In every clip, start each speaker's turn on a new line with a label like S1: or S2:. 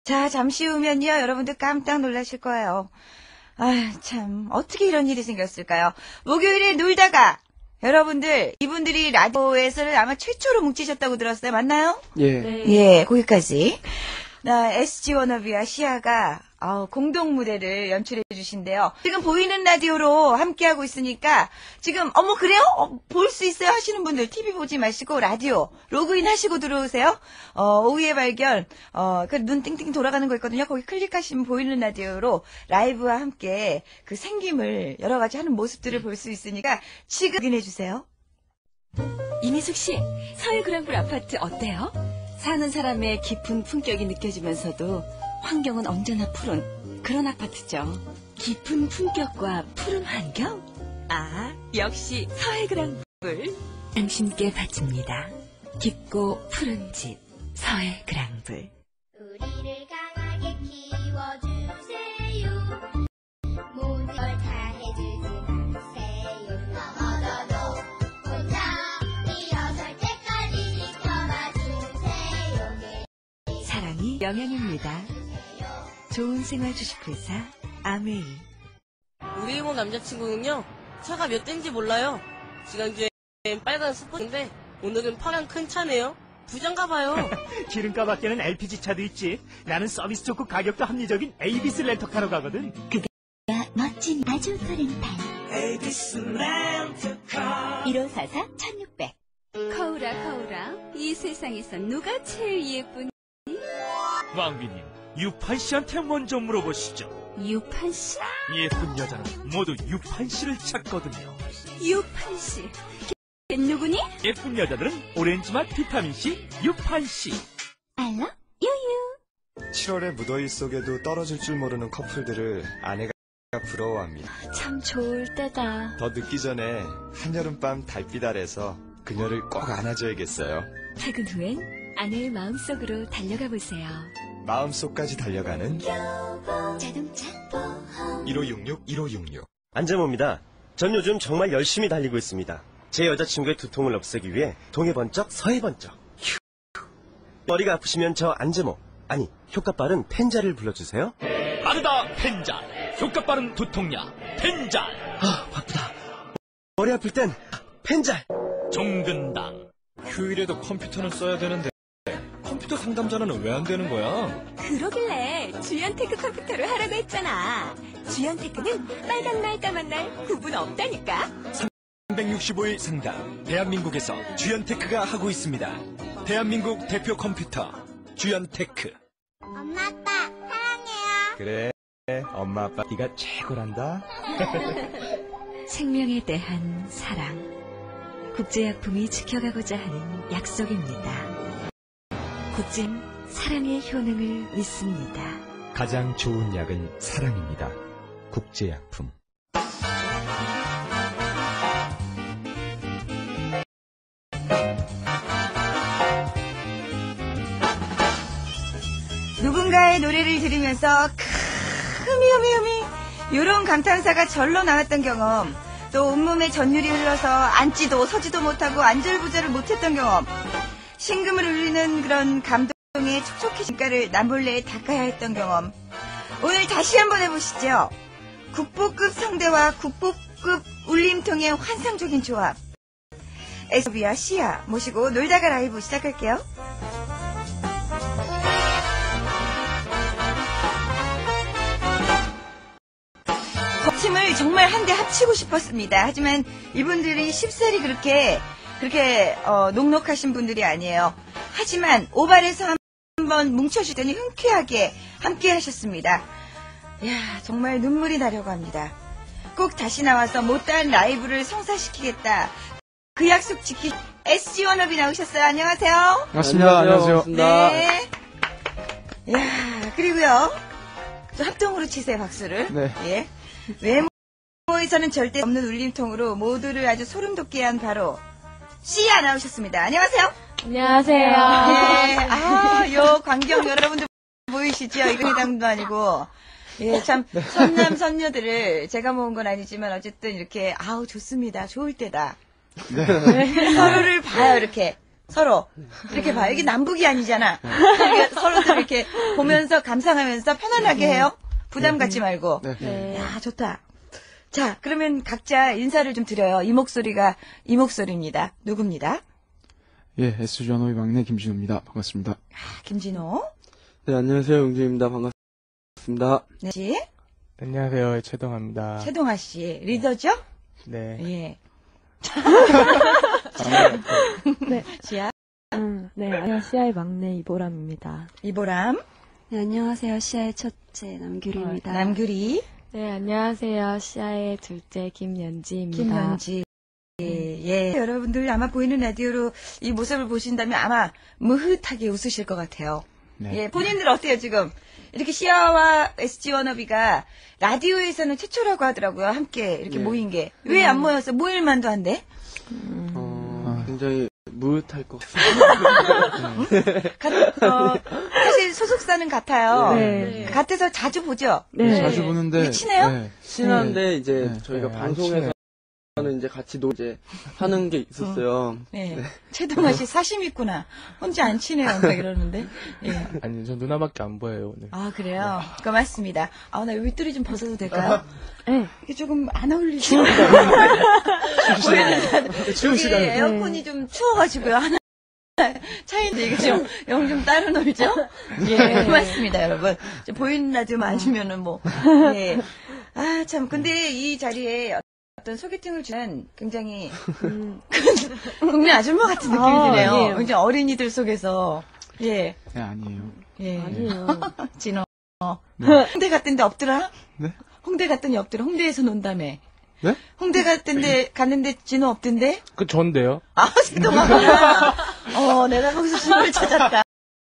S1: 자, 잠시 후면요, 여러분들 깜짝 놀라실 거예요. 아, 참, 어떻게 이런 일이 생겼을까요? 목요일에 놀다가, 여러분들, 이분들이 라디오에서는 아마 최초로 뭉치셨다고 들었어요. 맞나요?
S2: 예.
S3: 네.
S1: 예, 거기까지. SG 워너비와 시아가 공동 무대를 연출해 주신대요. 지금 보이는 라디오로 함께하고 있으니까 지금 그래요? 볼 수 있어요 하시는 분들 TV 보지 마시고 라디오 로그인 하시고 들어오세요. 오후의 발견 그 눈 띵띵 돌아가는 거 있거든요. 거기 클릭하시면 보이는 라디오로 라이브와 함께 그 생김을 여러 가지 하는 모습들을 볼 수 있으니까 지금 확인해 주세요.
S3: 이미숙 씨, 서울 그랑블 아파트 어때요? 사는 사람의 깊은 품격이 느껴지면서도 환경은 언제나 푸른 그런 아파트죠. 깊은 품격과 푸른 환경? 역시 서울 그랑블. 당신께 바칩니다. 깊고 푸른 집, 서울 그랑블.
S4: 우리를 강하게 키워주세요. 모든 걸 다 해주지 마세요. 넘어져도 혼자 일어설 때까지 지켜봐 주세요.
S3: 사랑이 영양입니다. 좋은 생활 주식회사 아메이.
S5: 우리 이모 남자친구는요, 차가 몇 대인지 몰라요. 지난주엔 빨간 스포인데 오늘은 파란 큰 차네요. 부장가 봐요.
S6: 기름값 아끼는 LPG 차도 있지. 나는 서비스 좋고 가격도 합리적인 에이비스 렌터카로 가거든.
S4: 멋진 아주 렌탈.
S6: 에이비스 렌터카.
S3: 1544-1600. 거울아, 이 세상에서 누가 제일 예쁘니?
S6: 왕비님, 유판 씨한테 먼저 물어보시죠.
S3: 유판 씨?
S6: 예쁜 여자는 모두 유판 씨를 찾거든요.
S3: 유판 씨. 걔 누구니?
S6: 예쁜 여자들은 오렌지맛 비타민 C 유판 씨.
S4: 알라? 유유.
S7: 7월의 무더위 속에도 떨어질 줄 모르는 커플들을 아내가 부러워합니다.
S3: 참 좋을 때다.
S7: 더 늦기 전에 한여름밤 달빛 아래서 그녀를 꼭 안아줘야겠어요.
S3: 퇴근 후엔 아내의 마음속으로 달려가 보세요.
S7: 마음속까지 달려가는
S4: 자동차 보험.
S7: 1566-1566.
S8: 안재모입니다. 전 요즘 정말 열심히 달리고 있습니다. 제 여자친구의 두통을 없애기 위해 동해 번쩍 서해 번쩍. 휴. 머리가 아프시면 저 안재모, 아니 효과 빠른 펜자를 불러주세요.
S6: 빠르다 펜잘. 효과 빠른 두통약 펜잘.
S8: 바쁘다. 머리 아플 땐 펜잘.
S6: 종근당.
S9: 휴일에도 컴퓨터는 써야 되는데 컴퓨터 상담자는 왜 안 되는 거야?
S3: 그러길래 주연테크 컴퓨터를 하라고 했잖아. 주연테크는 빨간 날 까만 날 구분 없다니까.
S9: 365일 상담 대한민국에서 주연테크가 하고 있습니다. 대한민국 대표 컴퓨터 주연테크.
S4: 엄마 아빠 사랑해요.
S7: 그래, 엄마 아빠 네가 최고란다.
S3: 생명에 대한 사랑. 국제약품이 지켜가고자 하는 약속입니다. 국제는 사랑의 효능을 믿습니다.
S7: 가장 좋은 약은 사랑입니다. 국제약품.
S1: 누군가의 노래를 들으면서 흐미흐미흐미 요런 감탄사가 절로 나왔던 경험, 또 온몸에 전율이 흘러서 앉지도 서지도 못하고 안절부절을 못했던 경험, 심금을 울리는 그런 감동의 촉촉해 진가를 남몰래 닦아야 했던 경험, 오늘 다시 한번 해보시죠. 국보급 성대와 국보급 울림통의 환상적인 조합, 에스비와 시아 모시고 놀다가 라이브 시작할게요. 팀을 정말 한데 합치고 싶었습니다. 하지만 이분들이 쉽사리 그렇게 녹록하신 분들이 아니에요. 하지만 오발에서 한번 뭉쳐주더니 흔쾌하게 함께 하셨습니다. 이야, 정말 눈물이 나려고 합니다. 꼭 다시 나와서 못다한 라이브를 성사시키겠다. 그 약속 지키 SG 워너비 나오셨어요. 안녕하세요.
S2: 반갑습니다. 안녕하세요.
S1: 네. 이야, 그리고요. 또 합동으로 치세요, 박수를.
S2: 네.
S1: 예. 외모에서는 절대 없는 울림통으로 모두를 아주 소름 돋게 한 바로 시아 나오셨습니다. 안녕하세요.
S3: 안녕하세요.
S1: 네. 요 광경 여러분들 보이시죠? 이거 회담도 아니고. 예, 참 선남 선녀들을 제가 모은 건 아니지만 어쨌든 이렇게 좋습니다. 좋을 때다.
S2: 네.
S1: 서로를 봐요, 이렇게. 서로. 이렇게 봐요. 이게 남북이 아니잖아. 이렇게 서로들 이렇게 보면서 감상하면서 편안하게 해요. 부담 갖지 말고.
S3: 네.
S1: 야, 좋다. 자, 그러면 각자 인사를 좀 드려요. 이 목소리가 이 목소리입니다. 누굽니다?
S2: 예, SG워너비 막내 김진호입니다. 반갑습니다.
S1: 아, 김진호.
S10: 네, 안녕하세요. 용진입니다. 반갑습니다.
S1: 네, 씨.
S11: 안녕하세요. 최동아입니다.
S1: 최동아 씨. 리더죠?
S11: 네.
S1: 예.
S3: 네.
S1: 씨야.
S3: 네, 안녕하세요. 시아의 막내 이보람입니다.
S1: 이보람.
S4: 네, 안녕하세요. 시아의 첫째 남규리입니다.
S1: 남규리.
S3: 네, 안녕하세요. 시아의 둘째 김연지입니다.
S1: 김연지. 예. 여러분들 아마 보이는 라디오로 이 모습을 보신다면 아마 무흐하게 웃으실 것 같아요.
S2: 네.
S1: 예, 본인들 어때요, 지금? 이렇게 시아와 SG워너비가 라디오에서는 최초라고 하더라고요. 함께 이렇게 모인 게. 왜 안 모였어? 모일만도 한데?
S10: 굉장히 무릇할 것 같습니다.
S1: 사실 소속사는 같아요.
S3: 네.
S1: 같아서 자주 보죠?
S3: 네.
S2: 자주 보는데.
S1: 친해요?
S2: 네.
S10: 친한데 이제 저희가
S2: 네,
S10: 방송에서는 이제 같이 이제 하는 게 있었어요.
S1: 네. 최동아 씨 사심 있구나. 혼자 안 친해요. 막 이러는데. 예.
S11: 아니, 저 누나밖에 안 보여요, 오늘.
S1: 아, 그래요? 고맙습니다. 아, 나 윗돌이 좀 벗어도 될까요?
S3: 네.
S1: 이게 조금 안 어울리죠? 추운 시간. 에어컨이 좀 추워가지고요. 하나 차인데 이게 좀 영 좀 따로 놀죠? 예, 고맙습니다, 여러분. 보이는 라디오 맞으면은 뭐. 예. 아, 참. 근데 이 자리에 어떤 소개팅을 주는 굉장히 국내 아줌마 같은 느낌이 드네요.
S3: 아니에요.
S1: 굉장히 어린이들 속에서. 예.
S2: 네, 아니에요.
S1: 예.
S3: 아니에요.
S1: 진호. 홍대 갔던데 없더라?
S2: 네?
S1: 홍대 갔더니 없더라. 홍대에서 논다며.
S2: 네?
S1: 홍대 갔는데 진호 없던데?
S11: 그 전데요?
S1: 아, 잠깐만. 내가 거기서 진호를 찾았다.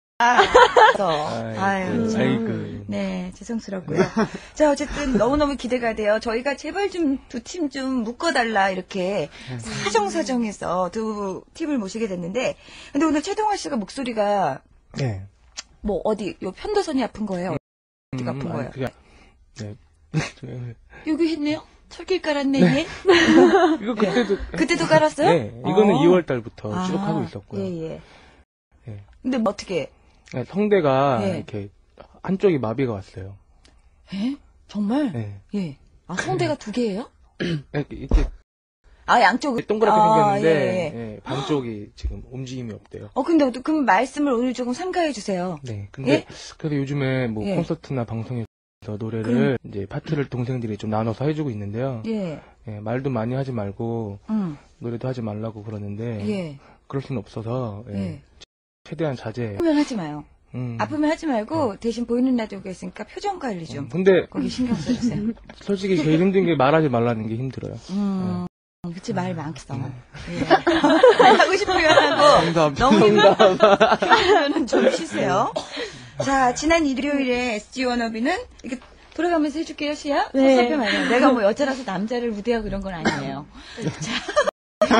S1: 아유, 참.
S11: 아이고.
S1: 네, 죄송스럽고요. 자, 어쨌든 너무너무 기대가 돼요. 저희가 제발 좀 두 팀 좀 묶어달라, 이렇게 사정사정해서 두 팀을 모시게 됐는데, 근데 오늘 최동아 씨가 목소리가,
S11: 네.
S1: 뭐, 어디, 요 편도선이 아픈 거예요? 어디가 아픈 거예요?
S11: 그냥, 네.
S1: 여기 했네요? 철길 깔았네, 얘?
S11: 이거 그때도.
S1: 그때도 깔았어요?
S11: 네. 이거는
S1: 어.
S11: 2월 달부터
S1: 아,
S11: 쭉 하고 있었고요.
S1: 예.
S11: 네.
S1: 근데 뭐 어떻게,
S11: 네, 성대가
S1: 예.
S11: 이렇게 한쪽이 마비가 왔어요.
S1: 에? 정말?
S11: 네.
S1: 예. 아, 성대가 두 개예요?
S11: 이렇게
S1: 아, 양쪽이.
S11: 동그랗게 생겼는데,
S1: 예.
S11: 예, 반쪽이 지금 움직임이 없대요.
S1: 근데 그럼 말씀을 오늘 조금 삼가해 주세요.
S11: 네. 근데
S1: 예?
S11: 그래서 요즘에 뭐
S1: 예.
S11: 콘서트나 방송에서 노래를 이제 파트를 동생들이 좀 나눠서 해주고 있는데요.
S1: 예.
S11: 예, 말도 많이 하지 말고 노래도 하지 말라고 그러는데
S1: 예.
S11: 그럴 수는 없어서 예,
S1: 예.
S11: 최대한 자제.
S1: 아프면 하지 마요. 아프면 하지 말고
S11: 네.
S1: 대신 보이는 라디오가 있으니까 표정 관리 좀.
S11: 근데
S1: 거기 신경 써주세요.
S11: 솔직히 제일 힘든 게 말하지 말라는 게 힘들어요.
S1: 그치, 말 많겠어. 예. 하고 싶으면 하고. 너무 힘들면 좀 쉬세요. 자, 지난 일요일에 SG워너비는 이렇게 돌아가면서 해줄게요, 시야?
S3: 네.
S1: 섭섭해 말이야. 내가 뭐 여자라서 남자를 우대하고 이런 건 아니에요. 자.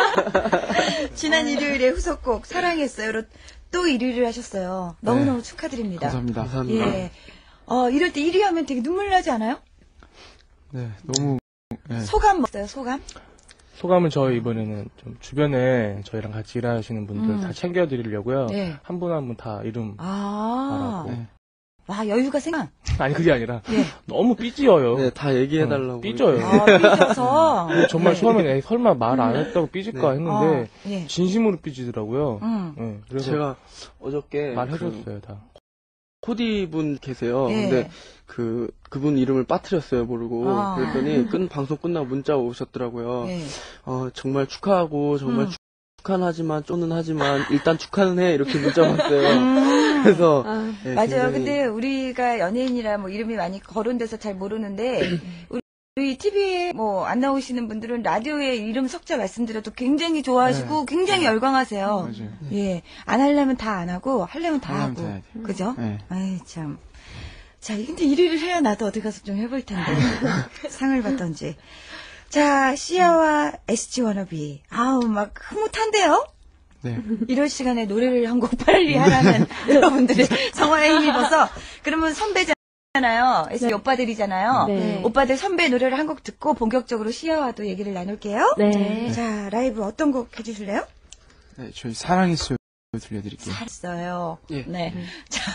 S1: 지난 일요일에 후속곡 사랑했어요로 또 1위를 하셨어요. 너무너무 축하드립니다.
S2: 감사합니다.
S1: 예. 이럴 때 1위 하면 되게 눈물 나지 않아요?
S2: 네, 너무. 네.
S1: 소감 뭐어요 소감?
S11: 소감은 저희 이번에는 좀 주변에 저희랑 같이 일하시는 분들 다 챙겨드리려고요.
S1: 네.
S11: 한 분 한 분 다 이름 말하고.
S2: 네.
S1: 와, 여유가 생각.
S11: 아니 그게 아니라
S1: 예.
S11: 너무 삐지어요.
S10: 네, 다 얘기해달라고.
S11: 삐져요.
S1: 삐져서.
S11: 정말
S1: 네.
S11: 처음에 설마 말 안 했다고 삐질까 했는데
S1: 예.
S11: 진심으로 삐지더라고요. 네, 그래서
S10: 제가 어저께
S11: 말해줬어요 다.
S10: 코디분 계세요.
S1: 예.
S10: 근데 그분 이름을 빠뜨렸어요, 모르고. 그랬더니 방송 끝나고 문자 오셨더라고요.
S1: 예.
S10: 정말 축하하고 정말 축하는 하지만 쪼는 하지만 일단 축하는 해 이렇게 문자 왔어요. 그래서 네,
S1: 맞아요.
S10: 굉장히...
S1: 근데 우리가 연예인이라 뭐 이름이 많이 거론돼서 잘 모르는데 우리 TV에 뭐 안 나오시는 분들은 라디오에 이름 석자 말씀드려도 굉장히 좋아하시고 굉장히 열광하세요.
S2: 맞아요.
S1: 예. 안 하려면 다 안 하고 하려면 다
S2: 하려면
S1: 하고.
S2: 다 해야 돼요.
S1: 그죠?
S2: 네.
S1: 아이 참. 자, 근데 1위를 해야 나도 어디 가서 좀 해볼 텐데. 상을 받던지. 자, 시아와 SG워너비. 아우, 막 흐뭇한데요?
S2: 네.
S1: 이럴 시간에 노래를 한 곡 빨리 하라는 여러분들의 성화에 힘입어서. 그러면 선배잖아요. SG 오빠들이잖아요.
S3: 네.
S1: 오빠들 선배 노래를 한 곡 듣고 본격적으로 시아와도 얘기를 나눌게요.
S3: 네.
S1: 자, 라이브 어떤 곡 해주실래요?
S2: 네, 저희 사랑했어요 들려드릴게요.
S12: 잘했어요.
S2: 예.
S12: 네. 자.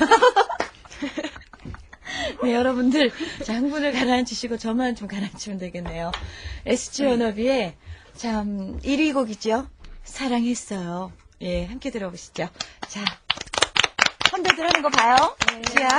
S12: 네, 여러분들. 자, 흥분을 가라앉히시고 저만 좀 가라앉히면 되겠네요. SG 워너비의 참 1위 곡이죠. 사랑했어요. 예, 함께 들어보시죠. 자, 선배들 하는 거 봐요. 지아.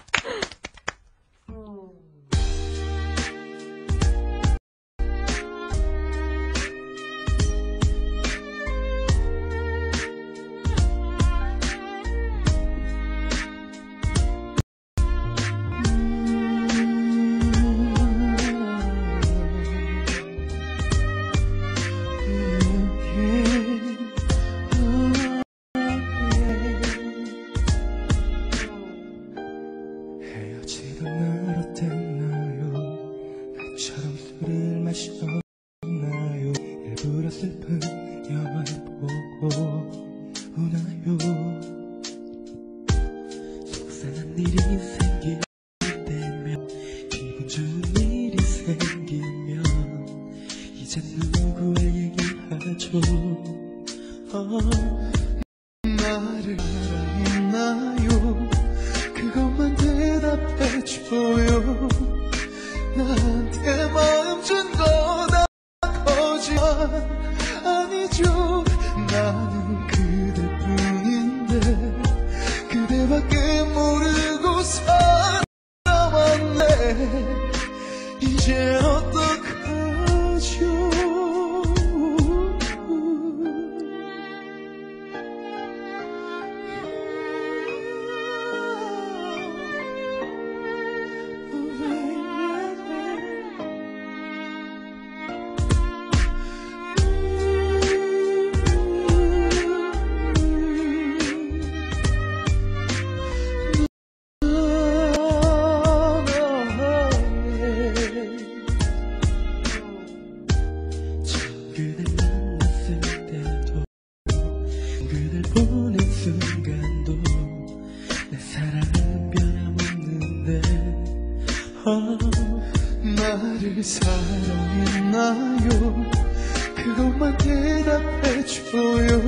S13: 나를 사랑했나요? 그것만 대답해줘요. 나한테 마음 준 거다 거짓말 아니죠. 나는 그대뿐인데 그대밖에 모르고 살아왔네. 이제 어떡하죠? 나를 사랑했나요? 그것만 대답해줘요.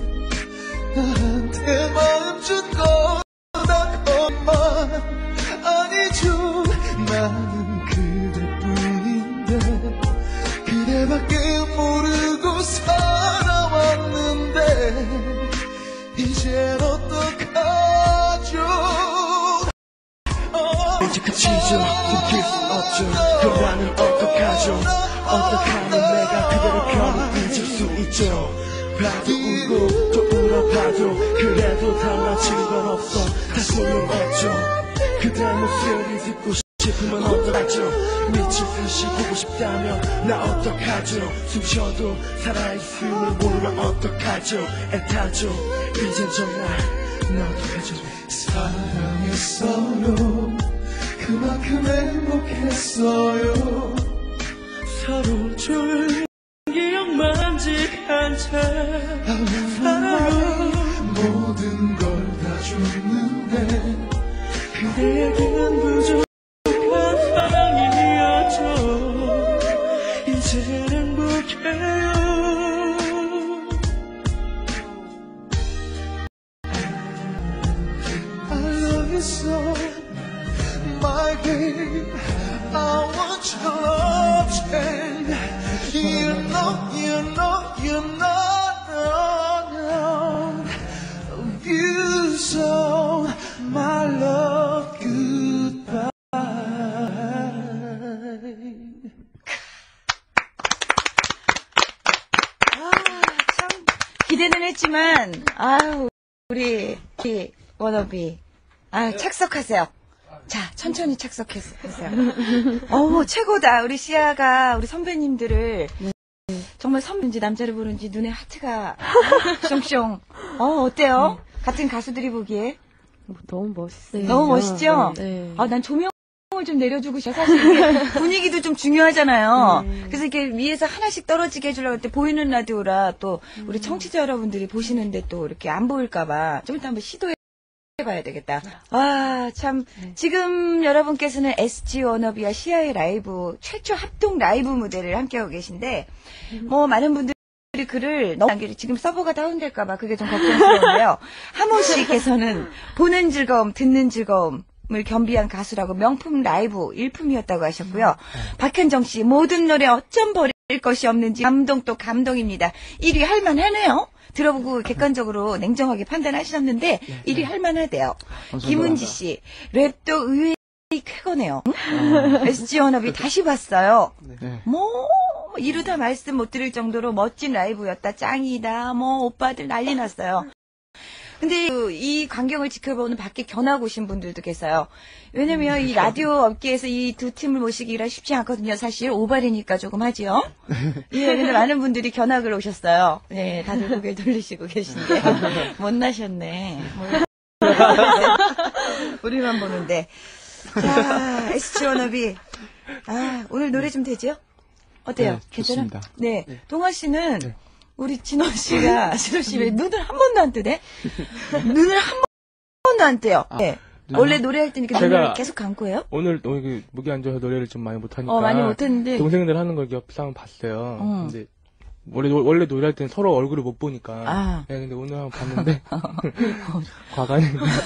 S13: 나한테 마음 준 거다 거짓말 아니죠. 나는 그대뿐인데 그대밖에 모르고 살아왔는데 이젠 어떡하죠?
S14: 이제 그치죠. 숨길 수 없죠. 그럼 나는 어떡하죠? 어떡하면 내가 그대를 편히 잊을 수 있죠. 봐도 울고 또 울어봐도 그래도 달라지는 건 없어. 다 소용없죠. 그대 목소리 듣고 싶으면 어떡하죠? 미칠 듯이 보고 싶다면 나 어떡하죠? 숨 쉬어도 살아있음을 모르면 어떡하죠? 애타죠. 이젠 정말 나 어떡하죠?
S13: 사랑했어요. 그만큼 행복했어요.
S14: 서로 좋은 기억만 지한 채
S13: 모든 걸 다 줬는데
S14: 그대에겐 부족한 사랑이었죠. 이젠 행복해요.
S13: I love you so, my babe. I want your love, and you know, you so, my love, goodbye.
S12: 참 기대는 했지만 아유 우리 워너비 착석하세요. 자 천천히 착석하세요. 어우 최고다. 우리 시아가 우리 선배님들을 정말 선배인지 남자를 보는지 눈에 하트가 숑숑. 어때요? 같은 가수들이 보기에
S15: 너무 멋있어요.
S12: 너무 멋있죠?
S15: 네.
S12: 난 조명을 좀 내려주고 싶어. 사실 이게 분위기도 좀 중요하잖아요. 그래서 이렇게 위에서 하나씩 떨어지게 해주려고 할 때 보이는 라디오라 또 우리 청취자 여러분들이 보시는데 또 이렇게 안 보일까봐 좀 이따 한번 시도해봐야 되겠다. 와, 참. 지금 여러분께서는 SG 워너비와 시아의 라이브, 최초 합동 라이브 무대를 함께하고 계신데, 많은 분들이 글을 너무 지금 서버가 다운될까봐 그게 좀 걱정스러운데요. 하모 씨께서는 보는 즐거움, 듣는 즐거움을 겸비한 가수라고 명품 라이브 일품이었다고 하셨고요. 박현정 씨 모든 노래 어쩜 버릴 것이 없는지 감동 또 감동입니다. 1위 할만하네요. 들어보고 객관적으로 냉정하게 판단하셨는데 1위 할만하대요. 김은지 씨 랩도 의외의 쾌거네요. SG 워너비 다시 봤어요. 뭐 이루다 말씀 못 드릴 정도로 멋진 라이브였다. 짱이다. 뭐 오빠들 난리 났어요. 근데 이 광경을 지켜보는 밖에 견학 오신 분들도 계세요. 왜냐면 이 라디오 업계에서 이 두 팀을 모시기가 쉽지 않거든요. 사실 오발이니까 조금 하지요. 예, 근데 많은 분들이 견학을 오셨어요. 예, 다들 고개를 돌리시고 계신데 못 나셨네. 우리만 보는데. 자, SG 워너비. 아, 오늘 노래 좀 되죠? 어때요?
S2: 네,
S12: 괜찮아?
S2: 좋습니다.
S12: 네. 동아 씨는 우리 진호 씨가 진호 씨 왜 눈을 한 번도 안 뜨대? 눈을 한 번도 안 떼요. 네. 원래 노래할 때는 이렇게 눈을 계속 감고 해요?
S11: 오늘 목이 안 좋아서 노래를 좀 많이 못하니까.
S12: 많이 못했는데.
S11: 동생들 하는 걸 옆에서 한번 봤어요. 근데 원래 노래할 때는 서로 얼굴을 못 보니까. 네, 근데 오늘 한번 봤는데 과간이.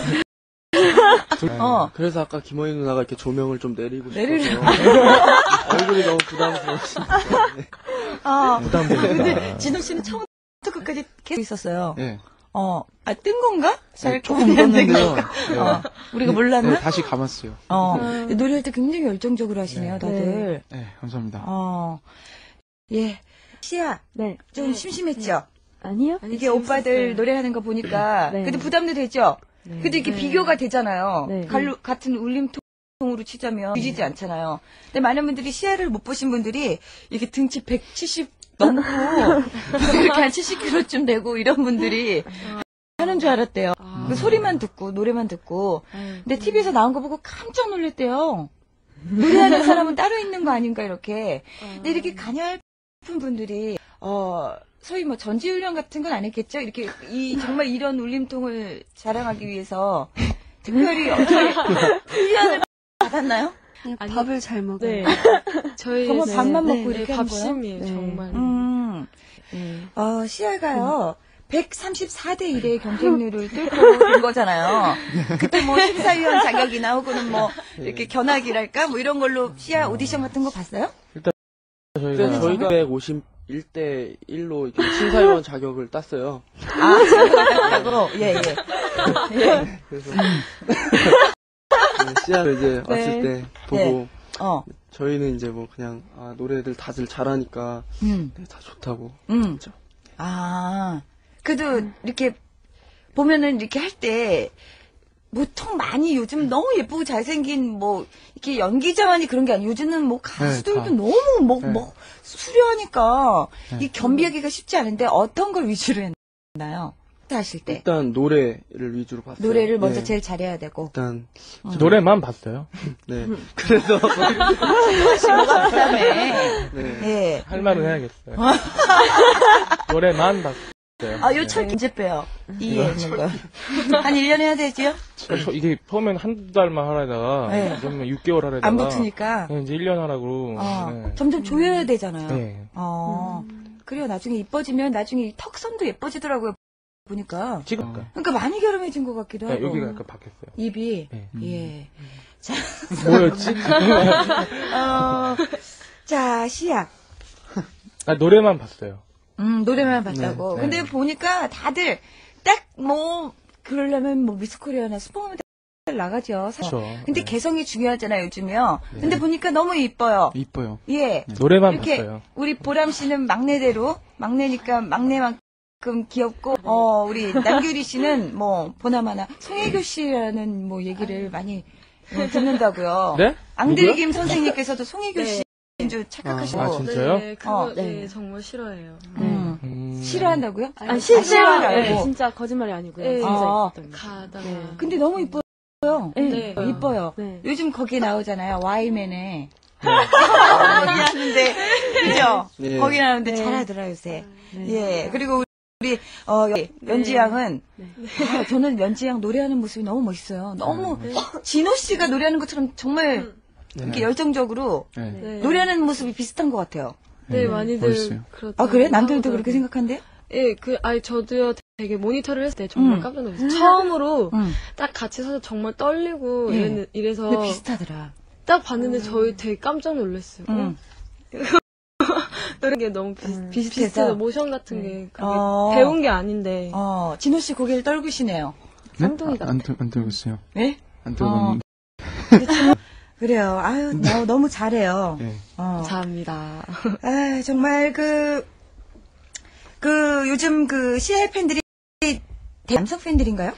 S10: 그래서 아까 김원희 누나가 이렇게 조명을 좀 내리고 싶어서 얼굴이 너무 부담스러우시니까.
S11: 부담되니까.
S12: 근데 진호 씨는 처음부터 끝까지 계속 있었어요.
S2: 네.
S12: 뜬 건가? 잘
S2: 조금 떴는데요.
S12: 우리가 몰랐나?
S2: 네, 다시 감았어요.
S12: 노래할 때 굉장히 열정적으로 하시네요, 다들.
S2: 네, 감사합니다.
S12: 예. 시아.
S4: 네.
S12: 좀 심심했죠?
S4: 아니요.
S12: 이게 오빠들 노래하는 거 보니까. 근데 부담도 되죠? 근데 이렇게 비교가 되잖아요. 같은 울림통으로 치자면 뒤지지 않잖아요. 근데 많은 분들이 시야를 못 보신 분들이 이렇게 등치 170 넘고 이렇게 한 70kg쯤 되고 이런 분들이 하는 줄 알았대요. 그 소리만 듣고 노래만 듣고. 근데 TV에서 나온 거 보고 깜짝 놀랐대요. 노래하는 사람은 따로 있는 거 아닌가 이렇게. 근데 이렇게 가냘픈 분들이 소위 뭐 전지훈련 같은 건 안 했겠죠? 이렇게 정말 이런 울림통을 자랑하기 위해서 특별히 어떻게 훈련을 받았나요?
S4: 밥을 잘 먹어요.
S15: 네. 저희
S12: 정말 밥만 먹고 이렇게 하는 거예요?
S15: 밥심이에요, 정말.
S12: 시아가요. 134대 1의 경쟁률을 뚫고 된 거잖아요. 그때 뭐 심사위원 자격이 나오고는 뭐 이렇게 견학이랄까 뭐 이런 걸로 시아 오디션 같은 거 봤어요?
S10: 일단 저희가 151대 1로 이렇게 심사위원 자격을 땄어요.
S12: 자격을 예.
S10: 그래서 시아를 이제 왔을 때 보고 저희는 이제 뭐 그냥 노래들 다들 잘하니까 다 좋다고. 그렇죠.
S12: 그래도 이렇게 보면은 이렇게 할 때 보통 많이 요즘 너무 예쁘고 잘생긴 뭐 이렇게 연기자만이 그런 게 아니에요. 요즘은 뭐 가수들도 너무 수려하니까 이 겸비하기가 쉽지 않은데 어떤 걸 위주로 했나요? 하실 때
S10: 일단 노래를 위주로 봤어요.
S12: 노래를 먼저 제일 잘해야 되고
S10: 일단
S11: 노래만 봤어요.
S10: 네. 그래서
S12: 뭐가 부담해.
S11: 네. 할 말은 해야겠어요. 노래만 봤어요.
S12: 요 철 언제 빼요? 이해 있는 거. 한 1년 해야 되지요?
S11: 이게 처음엔 한두 달만 하려다가 그러면 6개월 하려다가
S12: 안 붙으니까
S11: 이제 1년 하라고.
S12: 점점 조여야 되잖아요.
S11: 네.
S12: 그래요. 나중에 이뻐지면 나중에 턱선도 예뻐지더라고요. 보니까. 그러니까 많이 결혼해진 것 같기도 하고.
S11: 여기가 약간 바뀌었어요.
S12: 입이. 예. 자.
S11: 뭐였지?
S12: 자, 시야.
S11: 노래만 봤어요.
S12: 노래만 봤다고. 근데 보니까 다들 딱 그러려면 미스코리아나 슈퍼모델 나가죠.
S11: 그렇죠.
S12: 근데 개성이 중요하잖아요, 요즘요. 근데 보니까 너무 이뻐요.
S2: 이뻐요.
S12: 예.
S11: 노래만
S12: 이렇게
S11: 봤어요.
S12: 우리 보람 씨는 막내대로, 막내니까 막내만큼 귀엽고, 우리 남규리 씨는 보나마나 송혜교 씨라는 얘기를 많이 듣는다고요.
S11: 네?
S12: 앙드리김 선생님께서도 송혜교 씨. 줄 착각하시고.
S11: 진짜요?
S15: 네, 그거 정말 싫어해요.
S12: 싫어한다고요?
S15: 싫어요. 진짜 거짓말이 아니고요. 진짜 가다가.
S12: 근데 너무 이뻐요.
S15: 네.
S12: 이뻐요. 요즘 거기에 나오잖아요. 와이맨에. 거기 하는데, 그죠? 거기 나오는데 잘하더라, 요새. 예. 그리고 우리, 연지양은, 저는 연지양 노래하는 모습이 너무 멋있어요. 너무, 진호 씨가 노래하는 것처럼 정말, 이렇게 열정적으로 노래하는 모습이 비슷한 것 같아요.
S15: 네, 많이들
S2: 멋있어요.
S15: 그렇다.
S12: 아, 그래? 남들도 그렇게 생각한대?
S15: 예, 저도요, 되게 모니터를 했을 때 정말 깜짝 놀랐어요. 처음으로 딱 같이 서서 정말 떨리고 이래서.
S12: 근데 비슷하더라.
S15: 딱 봤는데 저희 되게 깜짝 놀랐어요. 이런 게 너무 비슷해서 모션 같은 게 그게 배운 게 아닌데.
S12: 진호 씨 고개를 떨구시네요.
S15: 쌍둥이 같아.
S2: 안 들고 있어요.
S12: 네?
S2: 안 들고 있는데.
S12: 그래요. 아유, 너무 잘해요.
S2: 네.
S15: 감사합니다.
S12: 아, 정말 요즘 CI 팬들이 남성 팬들인가요?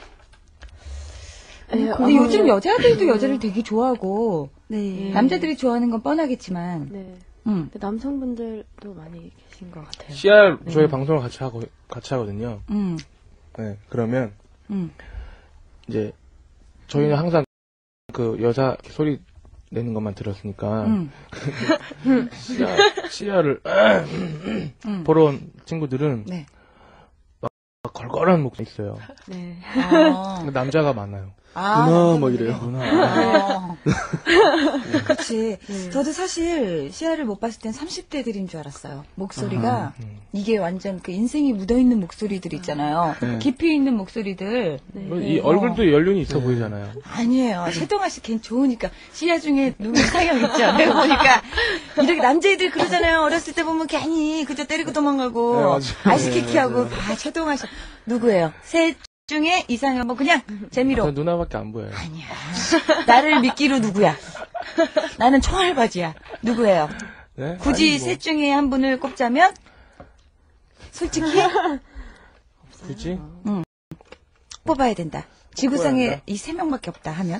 S12: 근데 요즘 여자들도 여자를 되게 좋아하고, 남자들이 좋아하는 건 뻔하겠지만,
S15: 네. 근데 남성분들도 많이 계신 것 같아요.
S11: CR 저희 방송을 같이 하거든요. 네, 그러면 이제 저희는 항상 그 여자 소리 내는 것만 들었으니까 CR을 보러 온 친구들은 막 걸걸한 목소리 있어요.
S15: 네.
S11: 남자가 많아요.
S10: 누나 뭐 이래요.
S11: 누나.
S12: 그렇지. 저도 사실 CR을 못 봤을 땐 30대들인 줄 알았어요. 목소리가 이게 완전 그 인생이 묻어있는 목소리들 있잖아요. 깊이 있는 목소리들.
S11: 이 얼굴도 연륜이 있어 보이잖아요.
S12: 아니에요. 최동아 씨 걔 좋으니까. CR 중에 누구 이상형 있죠. 내가 보니까 이렇게 남자애들 그러잖아요. 어렸을 때 보면 괜히 그저 때리고 도망가고 아이스키키하고. 최동아 씨 누구예요? 셋 중에 이상형 뭐 그냥 재미로.
S11: 누나밖에 안 보여요.
S12: 아니야. 나를 믿기로 누구야? 나는 총알바지야. 누구예요?
S11: 네?
S12: 굳이 셋 중에 한 분을 꼽자면 솔직히
S11: 그치?
S12: 뽑아야 된다. 지구상에 이 3명밖에 없다 하면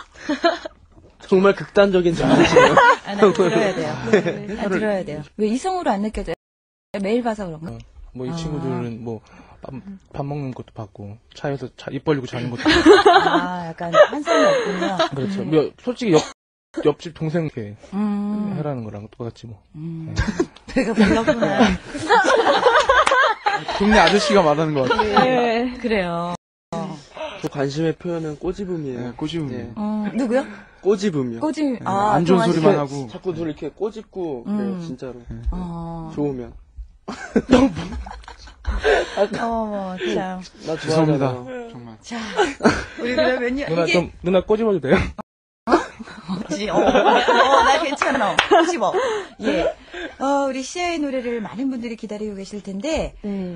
S10: 정말 극단적인 질문이시네요.
S12: 나 들어야 돼요. 들어야 돼요. 왜 이성으로 안 느껴져요? 매일 봐서 그런가?
S11: 뭐 이 친구들은 뭐 밥 먹는 것도 봤고 차에서 입 벌리고 자는 것도 봤고.
S12: 약간 환상이 없군요.
S11: 그렇죠. 솔직히 옆집 동생 이렇게 해라는 거랑 똑같지 뭐.
S12: 내가 몰랐구나.
S2: 동네 아저씨가 말하는 것 같아요.
S12: 네, 그래요.
S10: 저 관심의 표현은 꼬집음이에요.
S2: 네, 꼬집음.
S12: 누구요?
S10: 꼬집음이요.
S12: 꼬집.
S2: 안 좋은 소리만 하고.
S10: 자꾸 둘 이렇게 꼬집고 그래요, 진짜로. 좋으면.
S12: 참.
S10: 나
S2: 죄송합니다.
S10: 좋아하잖아요.
S2: 정말.
S12: 자, 우리 그러면
S11: 누나 꼬집어도 돼요?
S12: 나 괜찮아. 꼬집어. 예. 우리 CI의 노래를 많은 분들이 기다리고 계실 텐데,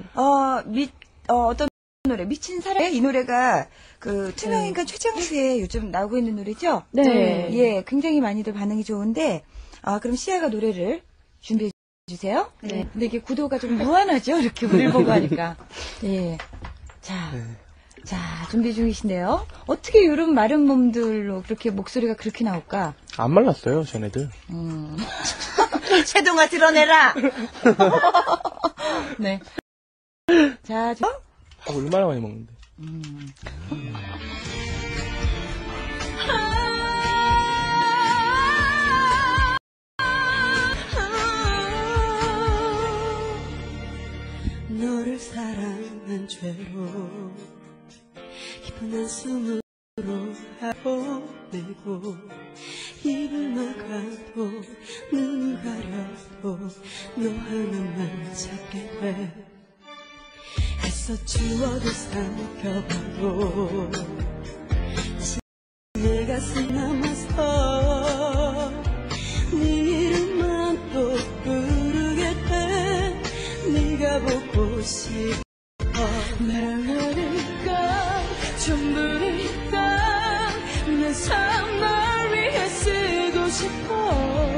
S12: 어떤 노래, 미친 사랑. 이 노래가 투명인간 최정수의 요즘 나오고 있는 노래죠?
S15: 네.
S12: 예, 굉장히 많이들 반응이 좋은데, 그럼 CI가 노래를 준비해 주세요.
S15: 네.
S12: 근데 이게 구도가 좀 무한하죠? 이렇게 우리를 보고 하니까. 예. 자, 준비 중이신데요. 어떻게 이런 마른 몸들로 그렇게 목소리가 그렇게 나올까?
S11: 안 말랐어요, 쟤네들.
S12: 최동아 드러내라! 네. 자,
S11: 얼마나 많이 먹는데.
S16: 너를 사랑한 죄로 깊은 한숨으로 보내고 입을 막아도 눈을 가려도 너 하나만 찾게 돼. 애써 지워도 삼켜봐도 내 가슴 남아서 네 이름만 또 부르게 돼. 네가 보고 싶어. 나라니까 전부니까 내 삶 널 위해 쓰고 싶어.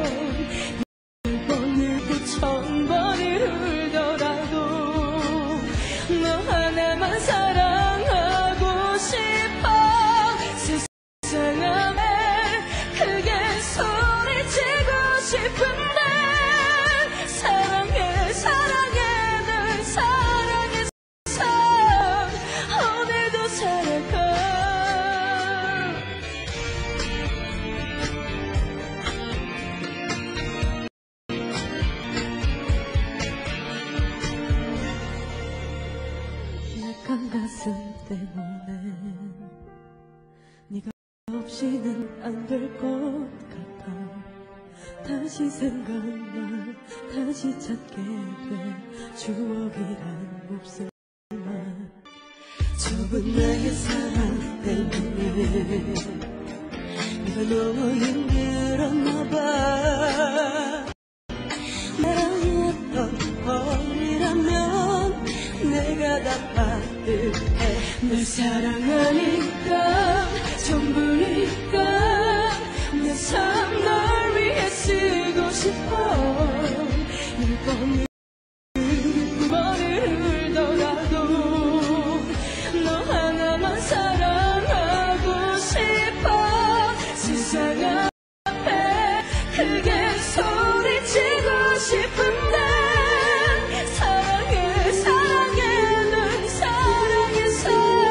S16: 1번을 9,000번을 울더라도 너 하나만 사랑하고 싶어. 세상 안에 크게 소리치고 싶은데 사랑해 사랑해 널 사랑해서 오늘도 살아가. 약한 가슴 때문에 네가 없이는 안 될 것 같아. 다시 생각나 다시 찾게 돼 추억이란 없을만 좁은 나의 사랑 때문에 내가 너무 힘들었나봐 나랑이었던 언니라면 내가 다 받을게 널 사랑하니까 전부니까 내 삶 널 위해 쓰고 싶어 1번을 9번을 흘더라도 너 하나만 사랑하고 싶어 세상 앞에 크게 소리치고 싶은데 사랑해 사랑해 널 사랑해서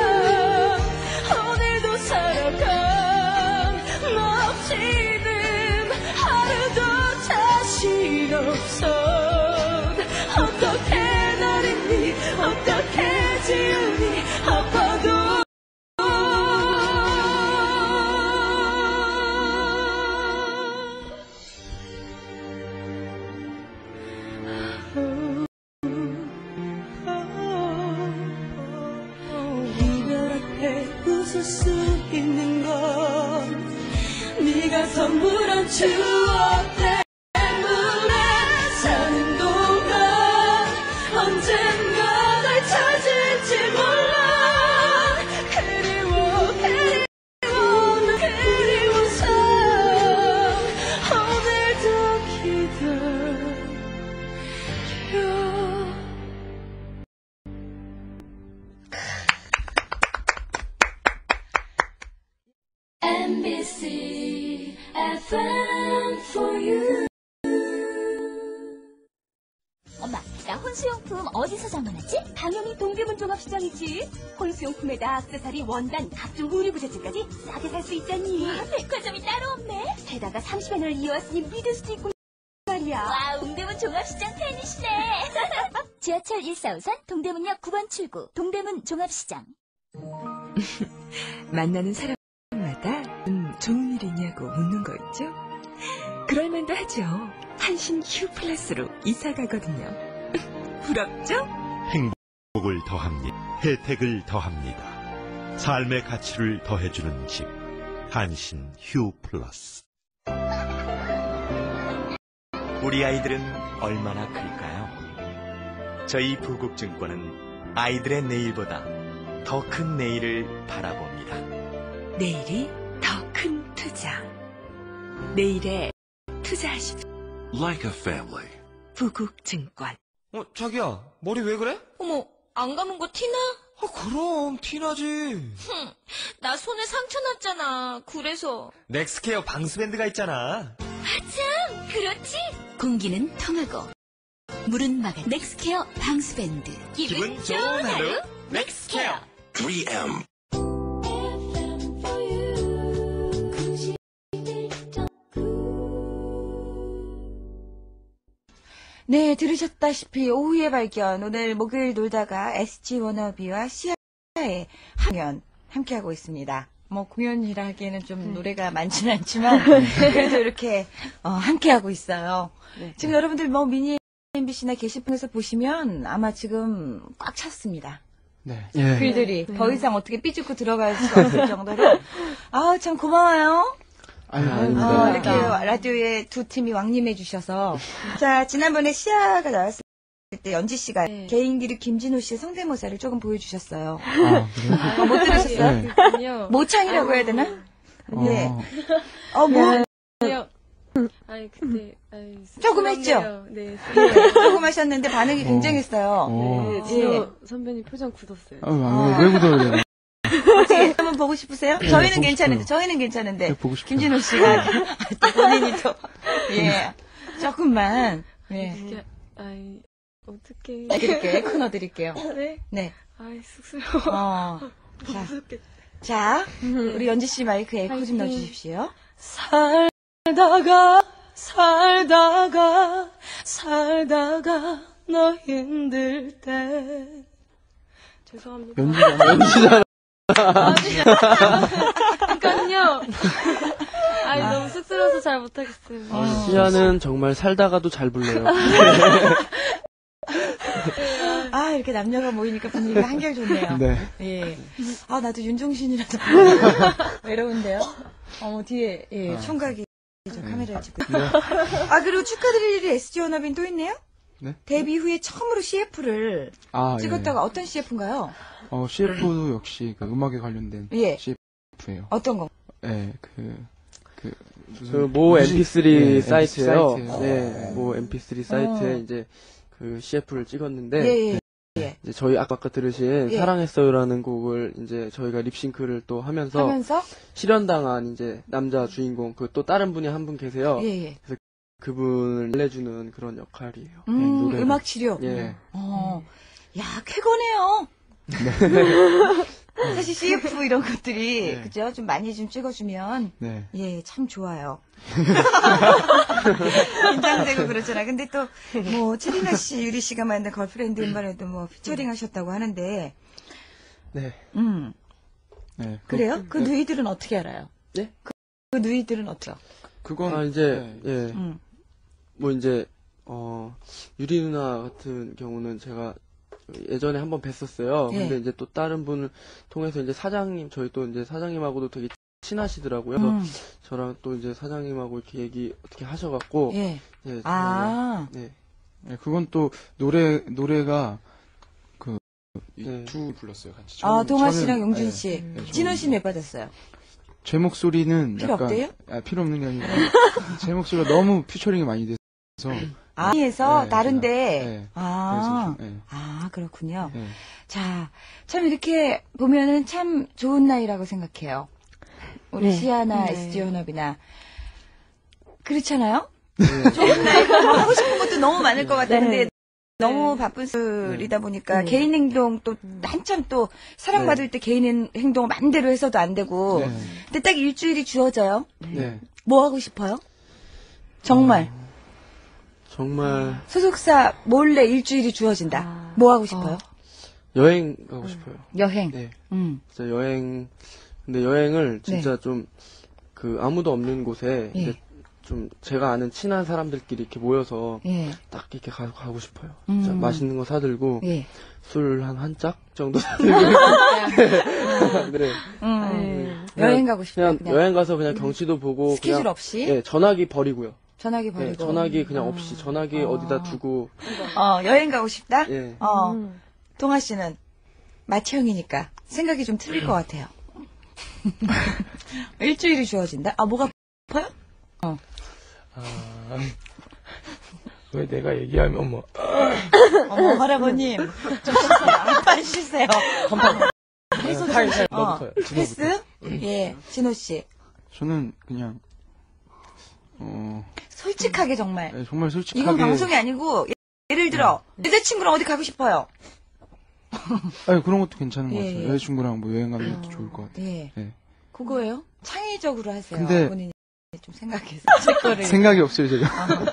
S16: 오늘도 살아가 너 없이는 하루도 자신 없어 어떻게 널 잊니 어떻게 지우니 아파도 이별 앞에 웃을 수 있는 건 네가 선물한 추억 때문에 사는 동안 언젠가 널 찾을지 몰라 그리워 난 그리워서 오늘도 기다려
S17: MBC FM for you.
S3: 엄마, 나 혼수용품 어디서 장만하지? 당연히 동대문 종합시장이지. 혼수용품에다 액세서리, 원단, 각종 의류부재질까지 싸게 살 수 있잖니. 백화점이 따로 없네. 게다가 30년을 이어왔으니 믿을 수도 있고 말이야. 와, 동대문 종합시장 팬이시네. 지하철 145선 동대문역 9번 출구 동대문 종합시장.
S18: 만나는 사람마다 좋은 일 있냐고 묻는 거 있죠? 그럴만도 하죠. 한신 휴 플러스로 이사 가거든요. 부럽죠?
S19: 행복을 더합니다. 혜택을 더합니다. 삶의 가치를 더해주는 집. 한신 휴 플러스.
S20: 우리 아이들은 얼마나 클까요? 저희 부국증권은 아이들의 내일보다 더 큰 내일을 바라봅니다.
S18: 내일이 더 큰 투자. 내일에 투자하십시오.
S21: Like a family.
S18: 부국증권.
S9: 자기야, 머리 왜 그래?
S3: 어머, 안 감은 거 티나?
S9: 그럼 티나지.
S3: 나 손에 상처 났잖아. 그래서.
S9: 넥스케어 방수밴드가 있잖아.
S3: 참, 그렇지. 공기는 통하고 물은 막아. 넥스케어 방수밴드. 기분 좋은 하루. 넥스케어.
S21: 3M.
S12: 네, 들으셨다시피 오후의 발견. 오늘 목요일 놀다가 SG 워너비와 시아의 공연 함께하고 있습니다. 뭐 공연이라 하기에는 좀 노래가 많지는 않지만 그래도 이렇게 함께하고 있어요.
S4: 네.
S12: 지금 여러분들 뭐 미니 MBC나 게시판에서 보시면 아마 지금 꽉 찼습니다.
S2: 네.
S12: 글들이 더 이상 어떻게 삐죽고 들어갈 수 없을 정도로 아, 참 고마워요.
S2: 아닙니다.
S12: 이렇게 라디오에 두 팀이 왕림해 주셔서. 자, 지난번에 시아가 나왔을 때 연지 씨가 개인기를 김진호 씨의 성대모사를 조금 보여주셨어요. 못 들으셨어요?
S15: 네. 그렇군요.
S12: 모창이라고 해야 되나? 네.
S15: 아니, 그때,
S12: 조금 했죠?
S15: 네.
S12: 조금 하셨는데 반응이 굉장했어요.
S15: 네, 진호 선배님 표정 굳었어요.
S2: 왜 굳어야 돼요?
S12: 한번 보고 싶으세요? 저희는 괜찮은데,
S2: 보고 싶어요.
S12: 김진호 씨가 본인이 또, 조금만,
S15: 어떻게.
S12: 드릴게요. 큰 넣어드릴게요.
S15: 네?
S12: 네.
S15: 아이, 쑥스러워.
S12: 자, 우리 연지 씨 마이크 에코 좀 넣어주십시오.
S16: 살다가 너 힘들 때
S15: 죄송합니다.
S2: 연지잖아.
S15: 그러니까요. 아니, 너무 쑥스러워서 잘 못하겠어요.
S10: 시아는 정말 살다가도 잘 불러요.
S12: 아, 이렇게 남녀가 모이니까 분위기가 한결 좋네요.
S2: 네.
S12: 예. 아, 나도 윤종신이라도 외로운데요. 뒤에, 예, 총각이 저 카메라를 찍고 있고. 아, 그리고 축하드릴 일이 SG연합인 또 있네요?
S2: 네?
S12: 데뷔 후에 처음으로 CF를 찍었다가
S2: 예.
S12: 어떤 CF인가요?
S2: CF도 역시 그 음악에 관련된
S12: 예.
S2: CF예요.
S12: 어떤 거?
S2: 네,
S10: 모 MP3 사이트예요.
S2: 사이트예요.
S10: 네, 모 MP3 사이트에 이제 그 CF를 찍었는데
S12: 예.
S10: 이제 저희 아까 들으신
S12: 예.
S10: 사랑했어요라는 곡을 이제 저희가 립싱크를 또 하면서 실현당한 이제 남자 주인공 그 또 다른 분이 한 분 계세요.
S12: 예.
S10: 그래서 그분을 알려주는 그런 역할이에요.
S12: 음악 치료.
S10: 예.
S12: 야, 쾌거네요. 사실 CF 이런 것들이 그죠? 좀 많이 좀 찍어주면 예, 참 좋아요. 긴장되고 그렇잖아. 근데 또 뭐 체리나 씨, 유리 씨가 만든 걸프렌드 음반에도 뭐 피처링 하셨다고 하는데.
S10: 네.
S2: 네.
S12: 그래요? 그 누이들은 어떻게 알아요?
S10: 네?
S12: 그 누이들은 어때요?
S2: 그건
S10: 이제 뭐 이제 유리 누나 같은 경우는 제가 예전에 한번 뵀었어요.
S12: 예.
S10: 근데 이제 또 다른 분을 통해서 이제 사장님, 저희 또 이제 사장님하고도 되게 친하시더라고요. 그래서 저랑 또 이제 사장님하고 이렇게 얘기 어떻게 하셔갖고.
S12: 예.
S10: 네,
S12: 네.
S2: 네, 그건 또 노래가 두 불렀어요, 같이.
S12: 동아 씨랑 용준 씨. 진원 씨는 왜 받았어요?
S2: 제 목소리는
S12: 필요
S2: 약간
S12: 없대요?
S2: 필요 없는 게 아니라 제 목소리가 너무 피처링이 많이 돼서
S12: 해서 다른데.
S2: 네.
S12: 그렇군요.
S2: 네.
S12: 자, 참 이렇게 보면은 참 좋은 나이라고 생각해요. 우리 시아나 SG연합이나 그렇잖아요? 좋은 나이가 뭐 하고 싶은 것도 너무 많을 것 같은데 너무 바쁜 술이다 보니까 개인 행동 또 한참 또 사랑받을 때 개인 행동을 맘대로 해서도 안 되고 근데 딱 일주일이 주어져요. 뭐 하고 싶어요? 정말.
S10: 정말
S12: 소속사 몰래 일주일이 주어진다. 뭐 하고 싶어요?
S10: 여행 가고 싶어요.
S12: 여행.
S10: 네. 진짜 여행. 근데 여행을 진짜 좀 그 아무도 없는 곳에 이제 좀 제가 아는 친한 사람들끼리 이렇게 모여서 딱 이렇게 가고 싶어요. 진짜 맛있는 거 사들고 술 한 짝 정도 사들고. 그래.
S12: 여행 가고 싶어요.
S10: 그냥 여행 가서 그냥 경치도 보고
S12: 스케줄
S10: 그냥,
S12: 없이.
S10: 전화기 버리고요.
S12: 전화기 버리고.
S10: 네, 전화기 그냥 없이 전화기 어디다 두고.
S12: 여행 가고 싶다?
S10: 예.
S12: 동아 씨는 마취형이니까 생각이 좀 틀릴 것 같아요. 일주일이 주어진다? 뭐가 아파요?
S11: 왜 내가 얘기하면 뭐.
S12: 어머, 할아버님. 좀 쉬세요. 한판 쉬세요. 패스? 예, 진호 씨.
S2: 저는 그냥,
S12: 솔직하게 정말.
S2: 네, 정말 솔직하게.
S12: 이건 방송이 아니고, 예를 들어, 여자친구랑 어디 가고 싶어요?
S2: 아니, 그런 것도 괜찮은 것 같아요. 여자친구랑 뭐 여행 가는 것도 좋을 것 같아요. 네.
S12: 그거예요? 창의적으로 하세요.
S2: 근데
S12: 본인이 좀 생각해서. 제 거를.
S2: 생각이 없어요, 제가.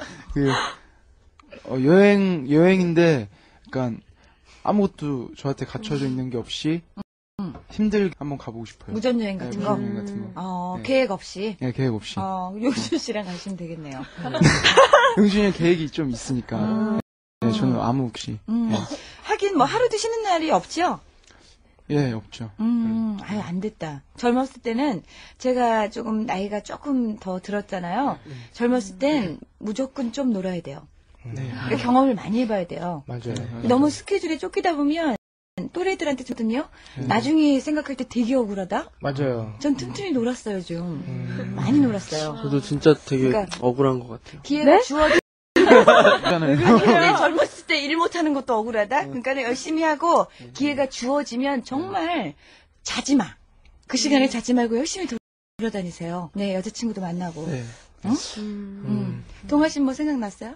S2: 여행인데, 약간, 아무것도 저한테 갖춰져 있는 게 없이, 힘들게 한번 가보고 싶어요.
S12: 무전여행 같은 거?
S2: 무전여행 같은 거.
S12: 계획 없이?
S2: 네, 계획 없이.
S12: 용준 씨랑 가시면 되겠네요.
S2: 용준이 계획이 좀 있으니까. 네, 저는 아무 없이.
S12: 하긴 뭐 하루도 쉬는 날이 없죠?
S2: 예, 없죠.
S12: 아유, 안 됐다. 젊었을 때는 제가 조금 나이가 조금 더 들었잖아요. 젊었을 땐 무조건 좀 놀아야 돼요. 그러니까 경험을 많이 해봐야 돼요.
S11: 맞아요.
S12: 너무 스케줄에 쫓기다 보면 또래들한테 좀요. 나중에 생각할 때 되게 억울하다.
S11: 맞아요.
S12: 전 틈틈이 놀았어요 좀. 많이 놀았어요.
S10: 저도 진짜 되게
S12: 그러니까
S10: 억울한 것 같아요.
S12: 기회가 주어져.
S2: 그러니까
S12: 젊었을 때 일 못하는 것도 억울하다. 그러니까 열심히 하고 기회가 주어지면 정말 자지 마. 그 시간에 자지 말고 열심히 돌아다니세요. 네, 여자친구도 만나고.
S2: 네.
S12: 응? 동아 씨 뭐 생각났어요?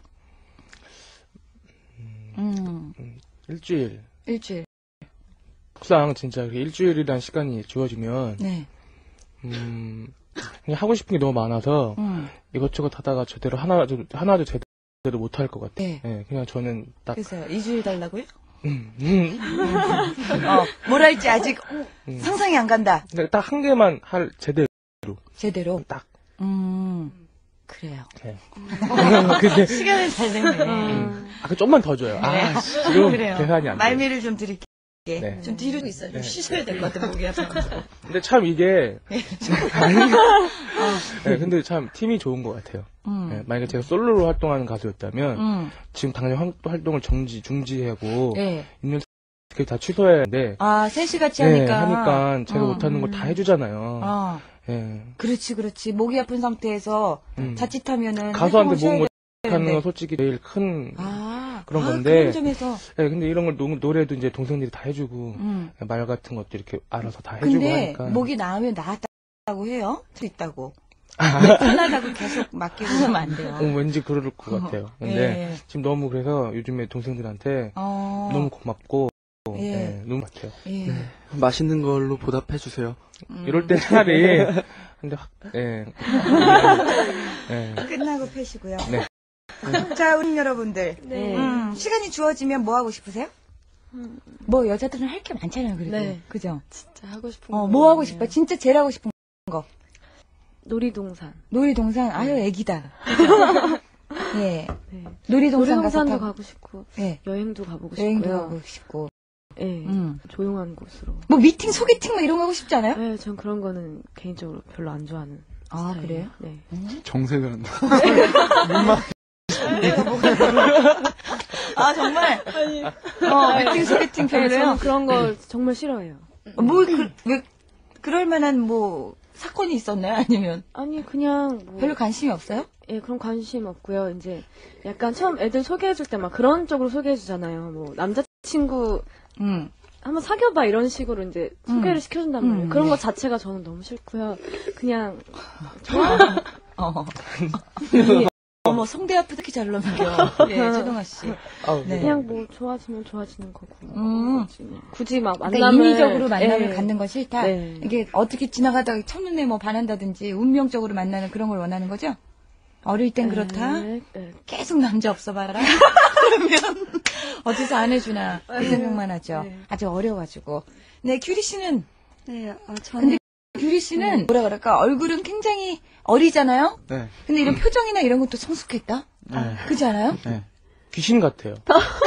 S11: 일주일. 항상 진짜 일주일이란 시간이 주어지면 그냥 하고 싶은 게 너무 많아서 이것저것 하다가 제대로 하나도 제대로 못할 것 같아요. 네, 그냥 저는 딱.
S12: 그래서 2주일 달라고요? 뭘 할지 아직 상상이 안 간다.
S11: 딱 한 개만 할 제대로.
S12: 제대로?
S11: 딱.
S12: 그래요.
S11: 네.
S12: 근데 시간을 잘 내네.
S11: 아까 좀만 더 줘요. 아, 지금
S12: 그래요.
S11: 계산이 안 돼.
S12: 말미를 좀 드릴게요.
S11: 네.
S12: 좀 뒤로 있어요. 좀
S11: 네.
S12: 쉬셔야 될 것 같아, 목이 아파가지고.
S11: 근데 참 이게 네, 근데 참 팀이 좋은 것 같아요. 네, 만약에 제가 솔로로 활동하는 가수였다면 지금 당장 활동을 중지하고
S12: 네.
S11: 있는 스케줄 다 취소해야 하는데
S12: 아, 셋이 같이
S11: 네,
S12: 하니까
S11: 제가 못하는 걸 다 해주잖아요. 네.
S12: 그렇지. 목이 아픈 상태에서 자칫하면은
S11: 가수한테
S12: 활동을
S11: 못하는 건 솔직히 제일 큰 그런 건데.
S12: 그런 점에서.
S11: 네, 근데 이런 걸 노래도 이제 동생들이 다 해주고 말 같은 것도 이렇게 알아서 다 해주고
S12: 근데
S11: 하니까.
S12: 목이 나으면 나았다고 해요? 수 있다고. 편하다고 계속 맡기고 하면 안 돼요.
S11: 왠지 그럴 것 같아요. 근데 지금 너무 그래서 요즘에 동생들한테 너무 고맙고 너무 같아요.
S10: 네, 맛있는 걸로 보답해 주세요.
S11: 이럴 때 차라리 근데
S12: 끝나고 패시고요.
S11: 네.
S12: 자, 우리 여러분들.
S15: 네.
S12: 시간이 주어지면 뭐 하고 싶으세요? 뭐 여자들은 할 게 많잖아요, 그래도.
S15: 네.
S12: 그죠?
S15: 진짜 하고 싶은 거.
S12: 뭐 하고 싶어요? 진짜 제일 하고 싶은 거.
S15: 놀이동산.
S12: 놀이동산? 아유, 애기다. 예.
S15: 네.
S12: 놀이동산도
S15: 가고 싶고,
S12: 네.
S15: 여행도 가보고
S12: 여행도
S15: 싶고요.
S12: 가고 싶고.
S15: 네. 조용한 곳으로.
S12: 뭐 미팅, 소개팅 뭐 이런 거 하고 싶지 않아요?
S15: 네, 전 그런 거는 개인적으로 별로 안 좋아하는.
S12: 아, 그래요?
S15: 네.
S2: 정색을 한다.
S12: 아, 정말? 미팅, 소개팅 별로요?
S15: 저는 그런 거 정말 싫어해요.
S12: 왜, 그럴 만한 뭐, 사건이 있었나요? 아니면?
S15: 아니, 그냥. 뭐,
S12: 별로 관심이 없어요?
S15: 예, 그런 관심 없고요. 이제, 약간 처음 애들 소개해줄 때 막 그런 쪽으로 소개해주잖아요. 뭐, 남자친구, 한번 사귀어봐, 이런 식으로 이제 소개를 시켜준단 말이에요. 그런 거 자체가 저는 너무 싫고요. 그냥, 좋아.
S12: 어머, 성대 아프다 이렇게 잘 넘겨. 예, 최동아 씨.
S15: 네. 그냥 뭐, 좋아지면 좋아지는 거고. 굳이 막 만남을.
S12: 그러니까 인위적으로 만남을 갖는 건 싫다?
S15: 네.
S12: 이게 어떻게 지나가다가 첫눈에 뭐 반한다든지 운명적으로 만나는 그런 걸 원하는 거죠? 어릴 땐 그렇다? 계속 남자 없어봐라? 그러면 어디서 안 해주나 그 생각만 하죠. 아직 어려가지고. 네, 규리 씨는?
S4: 네, 저는.
S12: 근데 규리 씨는 뭐라 그럴까? 얼굴은 굉장히 어리잖아요?
S2: 네.
S12: 근데 이런 표정이나 이런 것도 성숙했다?
S2: 네.
S12: 그렇지 않아요?
S2: 네.
S11: 귀신 같아요.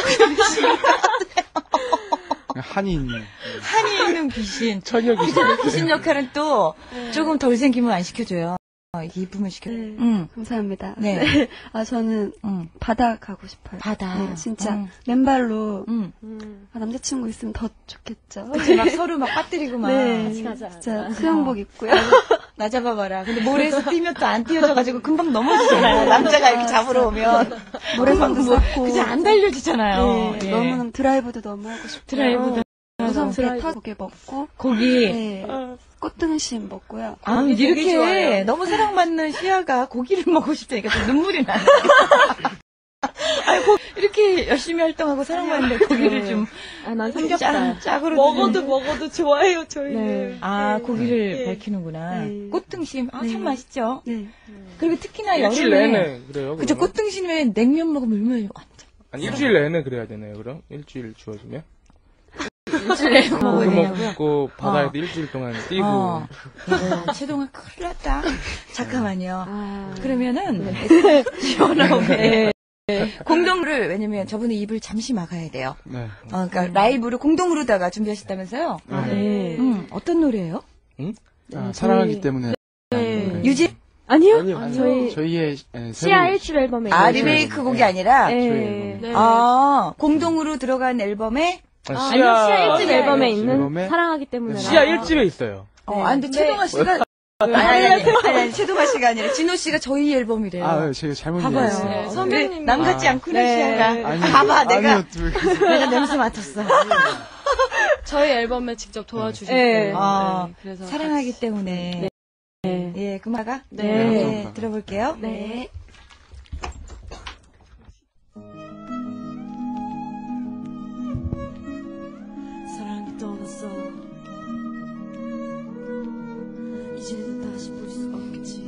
S2: 한이 있는.
S12: 한이 있는 귀신.
S11: 처녀 귀신.
S12: 귀신 역할은 또 조금 덜 생기면 안 시켜줘요. 이쁨을 시켜.
S4: 감사합니다.
S12: 네.
S4: 저는 바다 가고 싶어요.
S12: 바다.
S4: 네, 진짜 맨발로 남자친구 있으면 더 좋겠죠.
S12: 그치, 막 서로 막 빠뜨리고 막.
S4: 네,
S12: 맞아.
S4: 진짜 수영복 입고요.
S12: 나 잡아봐라. 근데 모래에서 뛰면 또 안 뛰어져가지고 금방 넘어지잖아요. 남자가 이렇게 잡으러 오면.
S4: 모래성도 쌓고.
S12: 그치, 안 달려지잖아요.
S4: 네, 너무 드라이브도 너무 하고 싶어요.
S12: 드라이브도.
S4: 우선 배 타고 고기 먹고.
S12: 고기.
S4: 네. 꽃등심 먹고요.
S12: 아, 이렇게 너무 사랑받는 시아가 고기를 먹고 싶다니까 좀 눈물이 나네. 아이고, 이렇게 열심히 활동하고 사랑받는데 고기를 좀.
S15: 난 삼겹살.
S12: 짝으로.
S15: 먹어도 좋아해요, 저희는.
S12: 네. 아, 고기를 밝히는구나.
S4: 네.
S12: 꽃등심. 아, 참 맛있죠?
S4: 네.
S12: 그리고 특히나
S11: 일주일
S12: 여름에.
S11: 내내 그래요.
S12: 그죠,
S11: 그러면?
S12: 꽃등심에 냉면 먹으면 얼마나 완전.
S11: 아니, 일주일 내내 그래야 되나요, 그럼? 일주일 주어지면?
S12: 일주일 내내 먹어야
S11: 고기
S12: 되냐고요?
S11: 먹고 바다에서 일주일 동안 뛰고.
S12: 최동아 큰일 났다. 잠깐만요.
S15: 네.
S12: 그러면은 시원하게 공동으로를 왜냐면 저분의 입을 잠시 막아야 돼요.
S2: 네.
S12: 그러니까 라이브를 공동으로다가 준비하셨다면서요?
S2: 네.
S12: 어떤 노래예요?
S2: 사랑하기 때문에.
S12: 유진?
S15: 아니요.
S2: 저희의
S15: 시아 1집 앨범에.
S12: 리메이크 곡이 아니라?
S15: 네.
S12: 공동으로 들어간 앨범에?
S15: 시아 1집 앨범에 있는
S2: 앨범에?
S15: 사랑하기 때문에.
S11: 시아 1집에 있어요.
S12: 근데 최동아 씨가 아니, 최동아 씨가 아니라 진호 씨가 저희 앨범이래요.
S2: 아, 제가 잘못
S12: 봐봐요.
S2: 이해했어요.
S12: 선배님 남 같지 않구나 시아가.
S2: 아니,
S12: 봐봐, 내가
S2: 아니요,
S12: 냄새 맡았어.
S15: 저희 앨범에 직접 도와주셨고.
S12: 네.
S15: 그래서
S12: 사랑하기 때문에.
S15: 네.
S12: 예, 그마가?
S15: 네.
S12: 들어볼게요.
S15: 네.
S16: 사랑이 떠났어. 이제는 다시 볼 수 없겠지.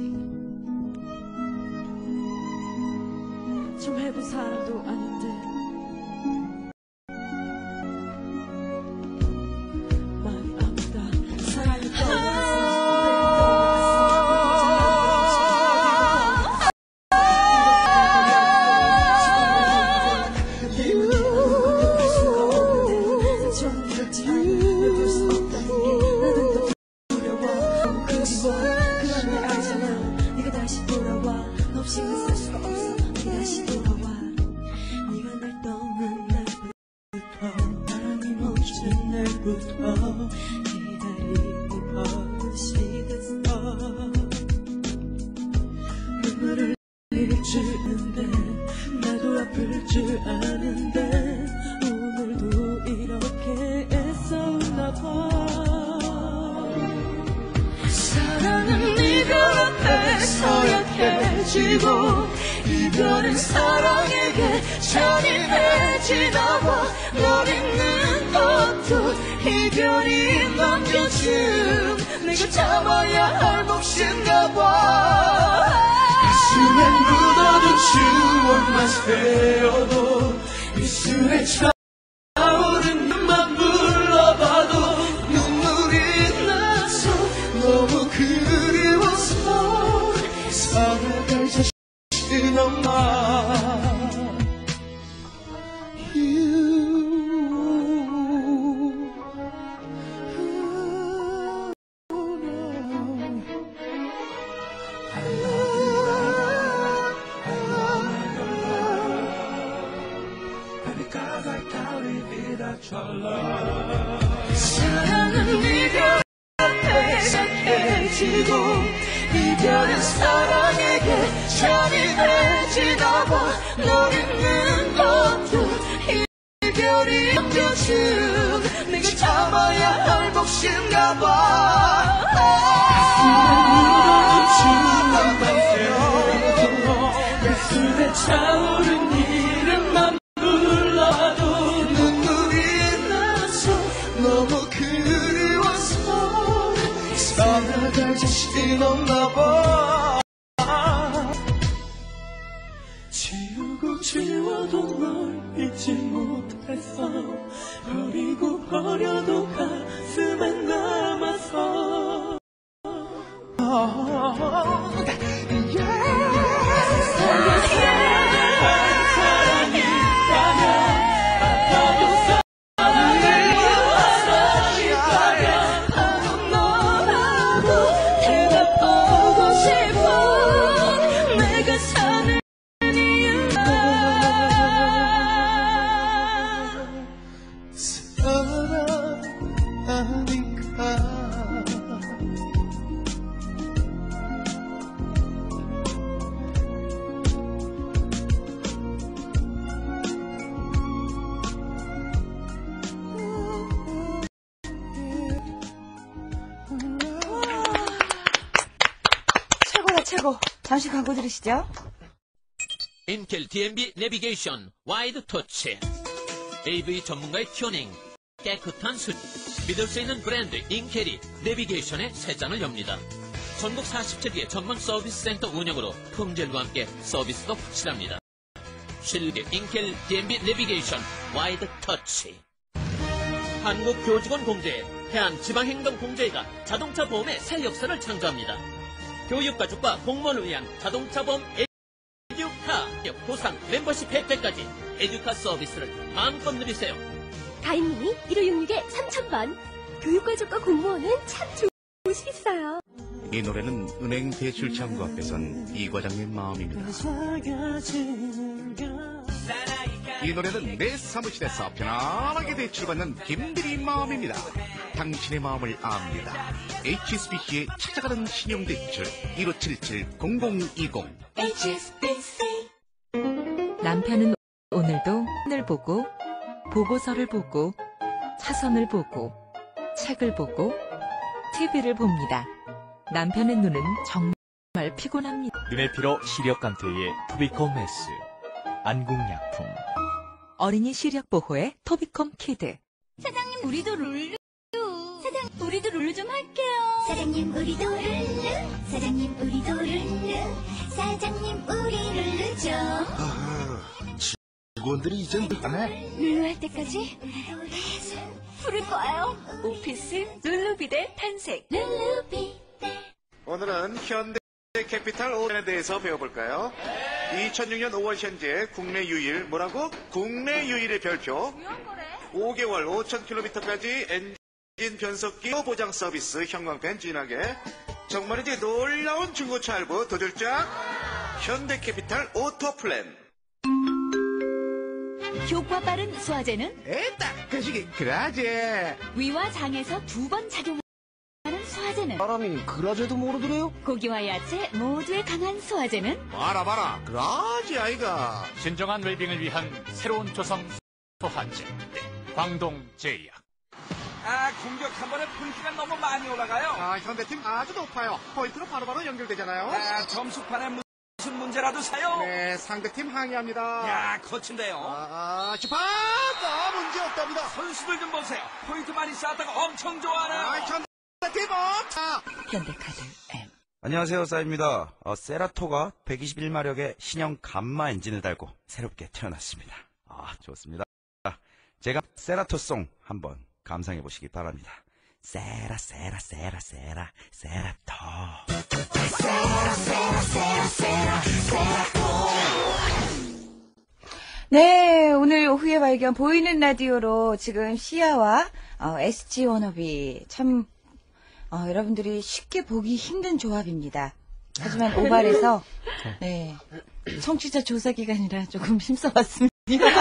S16: 좀 해본 사람도 아닌데. 마음이 아프다. 사랑이 떠났어. 없이는 살 수가 없어. 다시 돌아와. 네가 날 떠난 날부터 바람이 멈춘 날부터 기다리고 버릇이 됐어. 눈물을 흘릴 줄 아는데 나도 아플 줄 아는데 오늘도 이렇게 애써나 봐. 사랑은 네가 앞에서 약해지고 이별은 사랑에게 잔인해지나 봐. 널 잊는 것도 이별이 남겨준 내가 참아야 할 몫인가 봐. 가슴에 묻어둔 추억만 세어도 미술에 차오른 눈만 불러봐도 눈물이 나서 너무 그리워서 살아갈 자신 없나. 사랑은 네가 앞에서 약해지고 이별은 사랑에게 잔인해지나 봐. 널 잊는 것도 이별이 남겨준 내가 참아야 할 몫인가 봐. 가슴에 차오른 이름만 불러도 눈물이 나서 너무 그리워서 살아갈 자신 없나 봐. 지우고 지워도 널 잊지 못했어. 버리고 버려도 가슴에 남아서.
S12: 최고. 잠시 광고 들으시죠.
S5: 인텔 DMB 내비게이션 와이드 터치. AV 전문가의 튜닝. 깨끗한 수. 믿을 수 있는 브랜드 인켈이 내비게이션의 새 장을 엽니다. 전국 47개 전문 서비스 센터 운영으로 품질과 함께 서비스도 확실합니다. 실내 인켈 DMB 내비게이션 와이드 터치. 한국교직원공제회, 해안지방행정공제회가 자동차 보험의 새 역사를 창조합니다. 교육가족과 공무원을 위한 자동차 보험 에듀카 보상 멤버십 혜택까지 에듀카 서비스를 마음껏 누리세요.
S3: 가입문의 1566에 3000번. 교육가족과 공무원은 참 좋으시겠어요.
S22: 이 노래는 은행 대출 창구 앞에선 이 과장님 마음입니다. 이 노래는 내 사무실에서 편안하게 대출받는 김대리 마음입니다. 당신의 마음을 압니다. HSBC에 찾아가는 신용대출 1577-0020.
S18: HSBC. 남편은 오늘도 하늘 보고 보고서를 보고 차선을 보고 책을 보고 TV를 봅니다. 남편의 눈은 정말 피곤합니다.
S23: 눈의 피로 시력 감퇴의 토비콤 S. 안국약품.
S18: 어린이 시력 보호의 토비콤 키드.
S3: 사장님, 우리도 룰루. 사장님, 우리도 룰루 좀 할게요. 사장님, 우리도 룰루. 사장님, 우리도 룰루. 사장님, 우리 룰루죠.
S22: 직원들이 이젠 안 해.
S3: 룰루 할 때까지 계속 부를 거예요.
S18: 오피스 룰루비대 탄생.
S3: 룰루비대.
S22: 오늘은 현대 캐피탈 오션에 대해서 배워볼까요? 2006년 5월 현재 국내 유일, 뭐라고? 국내 유일의 별표 5개월 5,000km까지 엔진 변속기 보장 서비스 형광펜 진하게 정말이지 놀라운 중고차 할부 두 줄짝 현대캐피탈 오토플랜.
S3: 효과 빠른 소화제는
S22: 에따, 그 시기 그라지.
S3: 위와 장에서 2번 작용하는 소화제는
S22: 사람이 그라제도 모르더래요?
S3: 고기와 야채 모두에 강한 소화제는
S22: 봐라, 그라지 아이가.
S6: 진정한 웰빙을 위한 새로운 조성 소화제. 광동 제약.
S7: 공격 한 번에 분기가 너무 많이 올라가요.
S22: 현대팀 아주 높아요. 포인트로 바로바로 연결되잖아요.
S7: 점수판에 무슨 문제라도 사요?
S22: 네, 상대팀 항의합니다.
S7: 야, 거친데요.
S22: 주파! 문제 없답니다.
S7: 선수들 좀 보세요. 포인트 많이 쌓았다가 엄청 좋아하네요.
S22: 현대팀
S12: 현대카드 M.
S8: 안녕하세요, 싸입니다. 세라토가 121마력의 신형 감마 엔진을 달고 새롭게 태어났습니다. 좋습니다. 제가 세라토송 한번 감상해 보시기 바랍니다. 세라토.
S12: 네, 오늘 오후에 발견 보이는 라디오로 지금 시아와 SG 워너비 참 여러분들이 쉽게 보기 힘든 조합입니다. 하지만 오발에서 네, 청취자 조사 기간이라 조금 힘써봤습니다.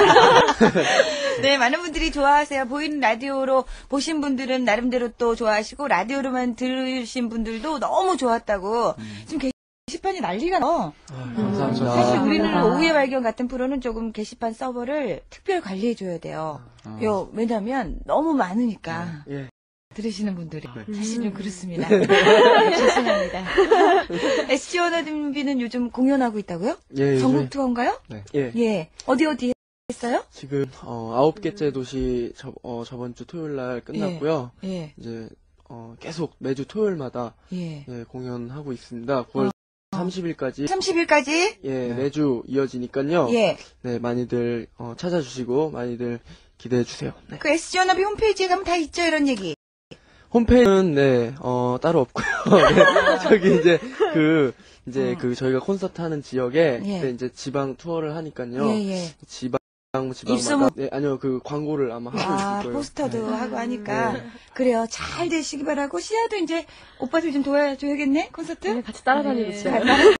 S12: 네, 많은 분들이 좋아하세요. 보이는 라디오로 보신 분들은 나름대로 또 좋아하시고 라디오로만 들으신 분들도 너무 좋았다고 지금 게시판이 난리가 나.
S10: 감사합니다.
S12: 사실 우리는 오후의 발견 같은 프로는 조금 게시판 서버를 특별 관리해줘야 돼요. 왜냐면 너무 많으니까. 들으시는 분들이 사실 좀 그렇습니다. 죄송합니다. SG 워너비는 요즘 공연하고 있다고요?
S10: 예,
S12: 전국 투어인가요?
S10: 네.
S12: 예. 어디 했어요?
S10: 지금 9개째 도시 저번 주 토요일 날 끝났고요.
S12: 예.
S10: 이제 계속 매주 토요일마다
S12: 예.
S10: 공연하고 있습니다. 9월 30일까지
S12: 네.
S10: 매주 이어지니까요.
S12: 예.
S10: 네, 많이들 찾아주시고 많이들 기대해 주세요. 네.
S12: 그 SG 워너비 홈페이지에 가면 다 있죠, 이런 얘기.
S10: 홈페이지는 따로 없고요. 네, 저기 이제 그 저희가 콘서트 하는 지역에 그때 이제 지방 투어를 하니까요. 지방마다 아니요, 그 광고를 아마 하고 있을 거예요.
S12: 포스터도 하고 하니까 그래요. 잘 되시기 바라고. 시아도 이제 오빠들 좀 도와줘야겠네, 콘서트.
S15: 네, 같이 따라다니겠죠.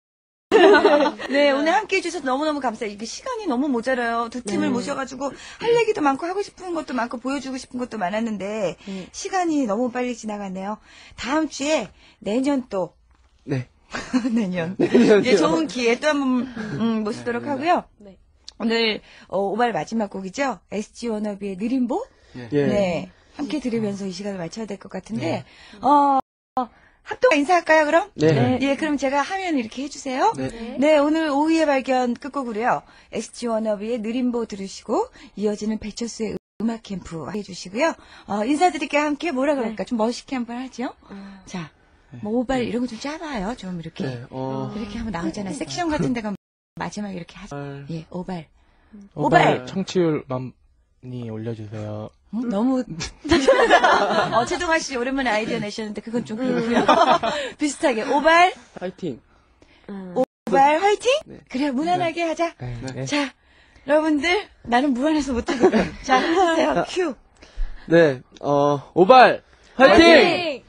S12: 네, 오늘 함께 해주셔서 너무너무 감사해요. 이게 시간이 너무 모자라요. 두 팀을 모셔가지고 할 얘기도 많고 하고 싶은 것도 많고 보여주고 싶은 것도 많았는데 시간이 너무 빨리 지나갔네요. 다음 주에 내년 또 내년 예, 좋은 기회 또 한번 모시도록 하고요. 오늘 오발 마지막 곡이죠. SG 워너비의 느림보. 네, 함께 들으면서 이 시간을 마쳐야 될 것 같은데 합동 인사할까요, 그럼?
S10: 네.
S12: 예, 그럼 제가 하면 이렇게 해주세요. 네, 오늘 오후의 발견 끝곡으로요. SG 워너비의 느림보 들으시고 이어지는 배철수의 음악 캠프 해주시고요. 인사드릴게요. 함께 뭐라 그럴까? 좀 멋있게 한번 하죠. 자, 뭐 오발 이런 거 좀 짜봐요. 좀 이렇게 이렇게 하면 나오잖아요. 섹션 같은 데가 마지막에 이렇게 하죠. 예, 오발.
S11: 청취율 많이 올려주세요.
S12: 너무 최동아 씨 오랜만에 아이디어 내셨는데 그건 좀 그렇고요. 비슷하게 오발
S10: 화이팅.
S12: 오발 화이팅. 그래 무난하게 하자. 자, 여러분들 나는 무한해서 못하겠다. 자, 해주세요. 큐.
S10: 네, 오발 화이팅!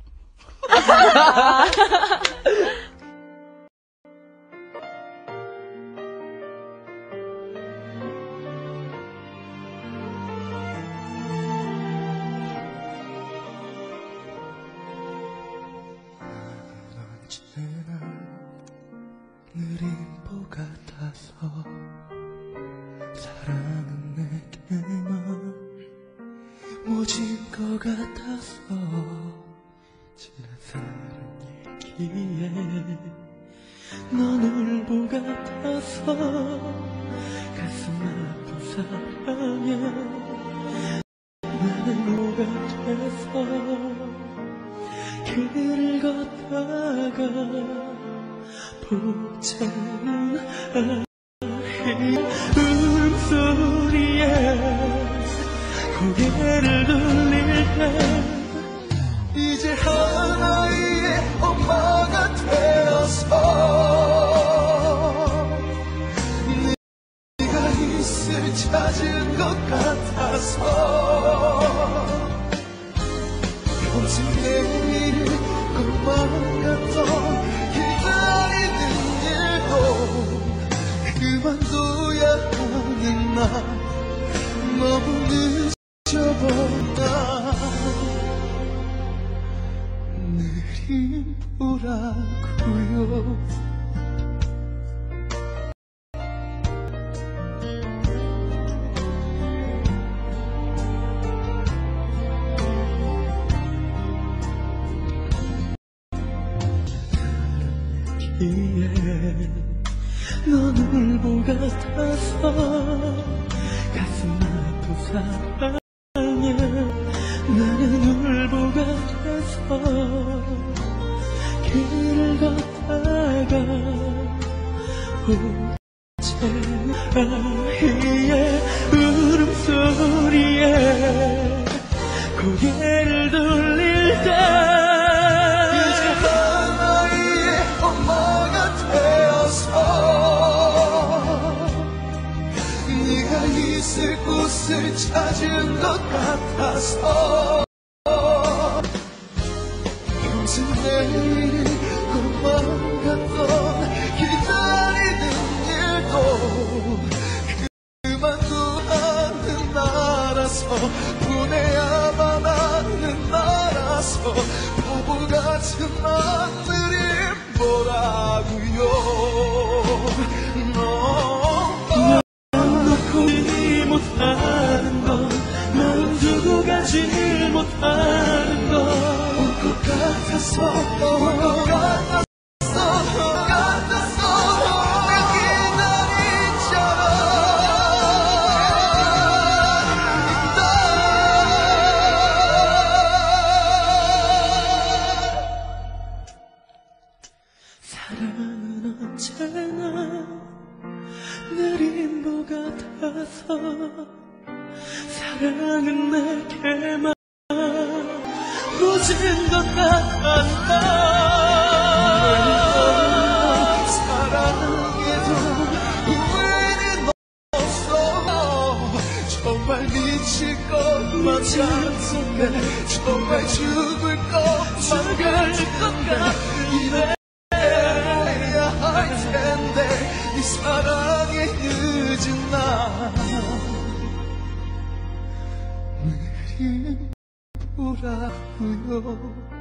S14: 느림보 같아서 사랑은 내게만 모진 것 같아서 지나가는 얘기에 넌 울보 같아서 가슴 아픈 사랑에 나는 뭐가 돼서 길을 걷다가 보자는 아이 울음소리에 고개를 돌릴 때 이제 하나의 엄마가 되어서 네가 있을 찾은 것 같아서 온통 내일을 꿈만 같던 기다리는 일도 느림보라고요. 너는 보 같아서 가슴 아프 사랑해. 나는 울보 같아서 길을 걷다가 아이의 울음소리에 고개를 돌릴 때 네가 있을 곳을 찾은 것 같아서 평생 내일이 꿈만 같던 기다리는 일도 그만두는 나라서 보내야만 하는 나라서 바보 같은 맘들이 뭐라고요. 못하는 건 마음 두고 가지 못하는 건 올 것 같았어 올 것 같았어 나 기다리잖아. 사랑은 언제나 느림보 같아서 사랑은 내게만 오진 것 같았다. 사랑에도 후회는 없어. 정말 미칠 것만 같은데 정말 죽을 것만 같은데 이래야 할 텐데 네 사랑에 늦은 나 느림보라고요.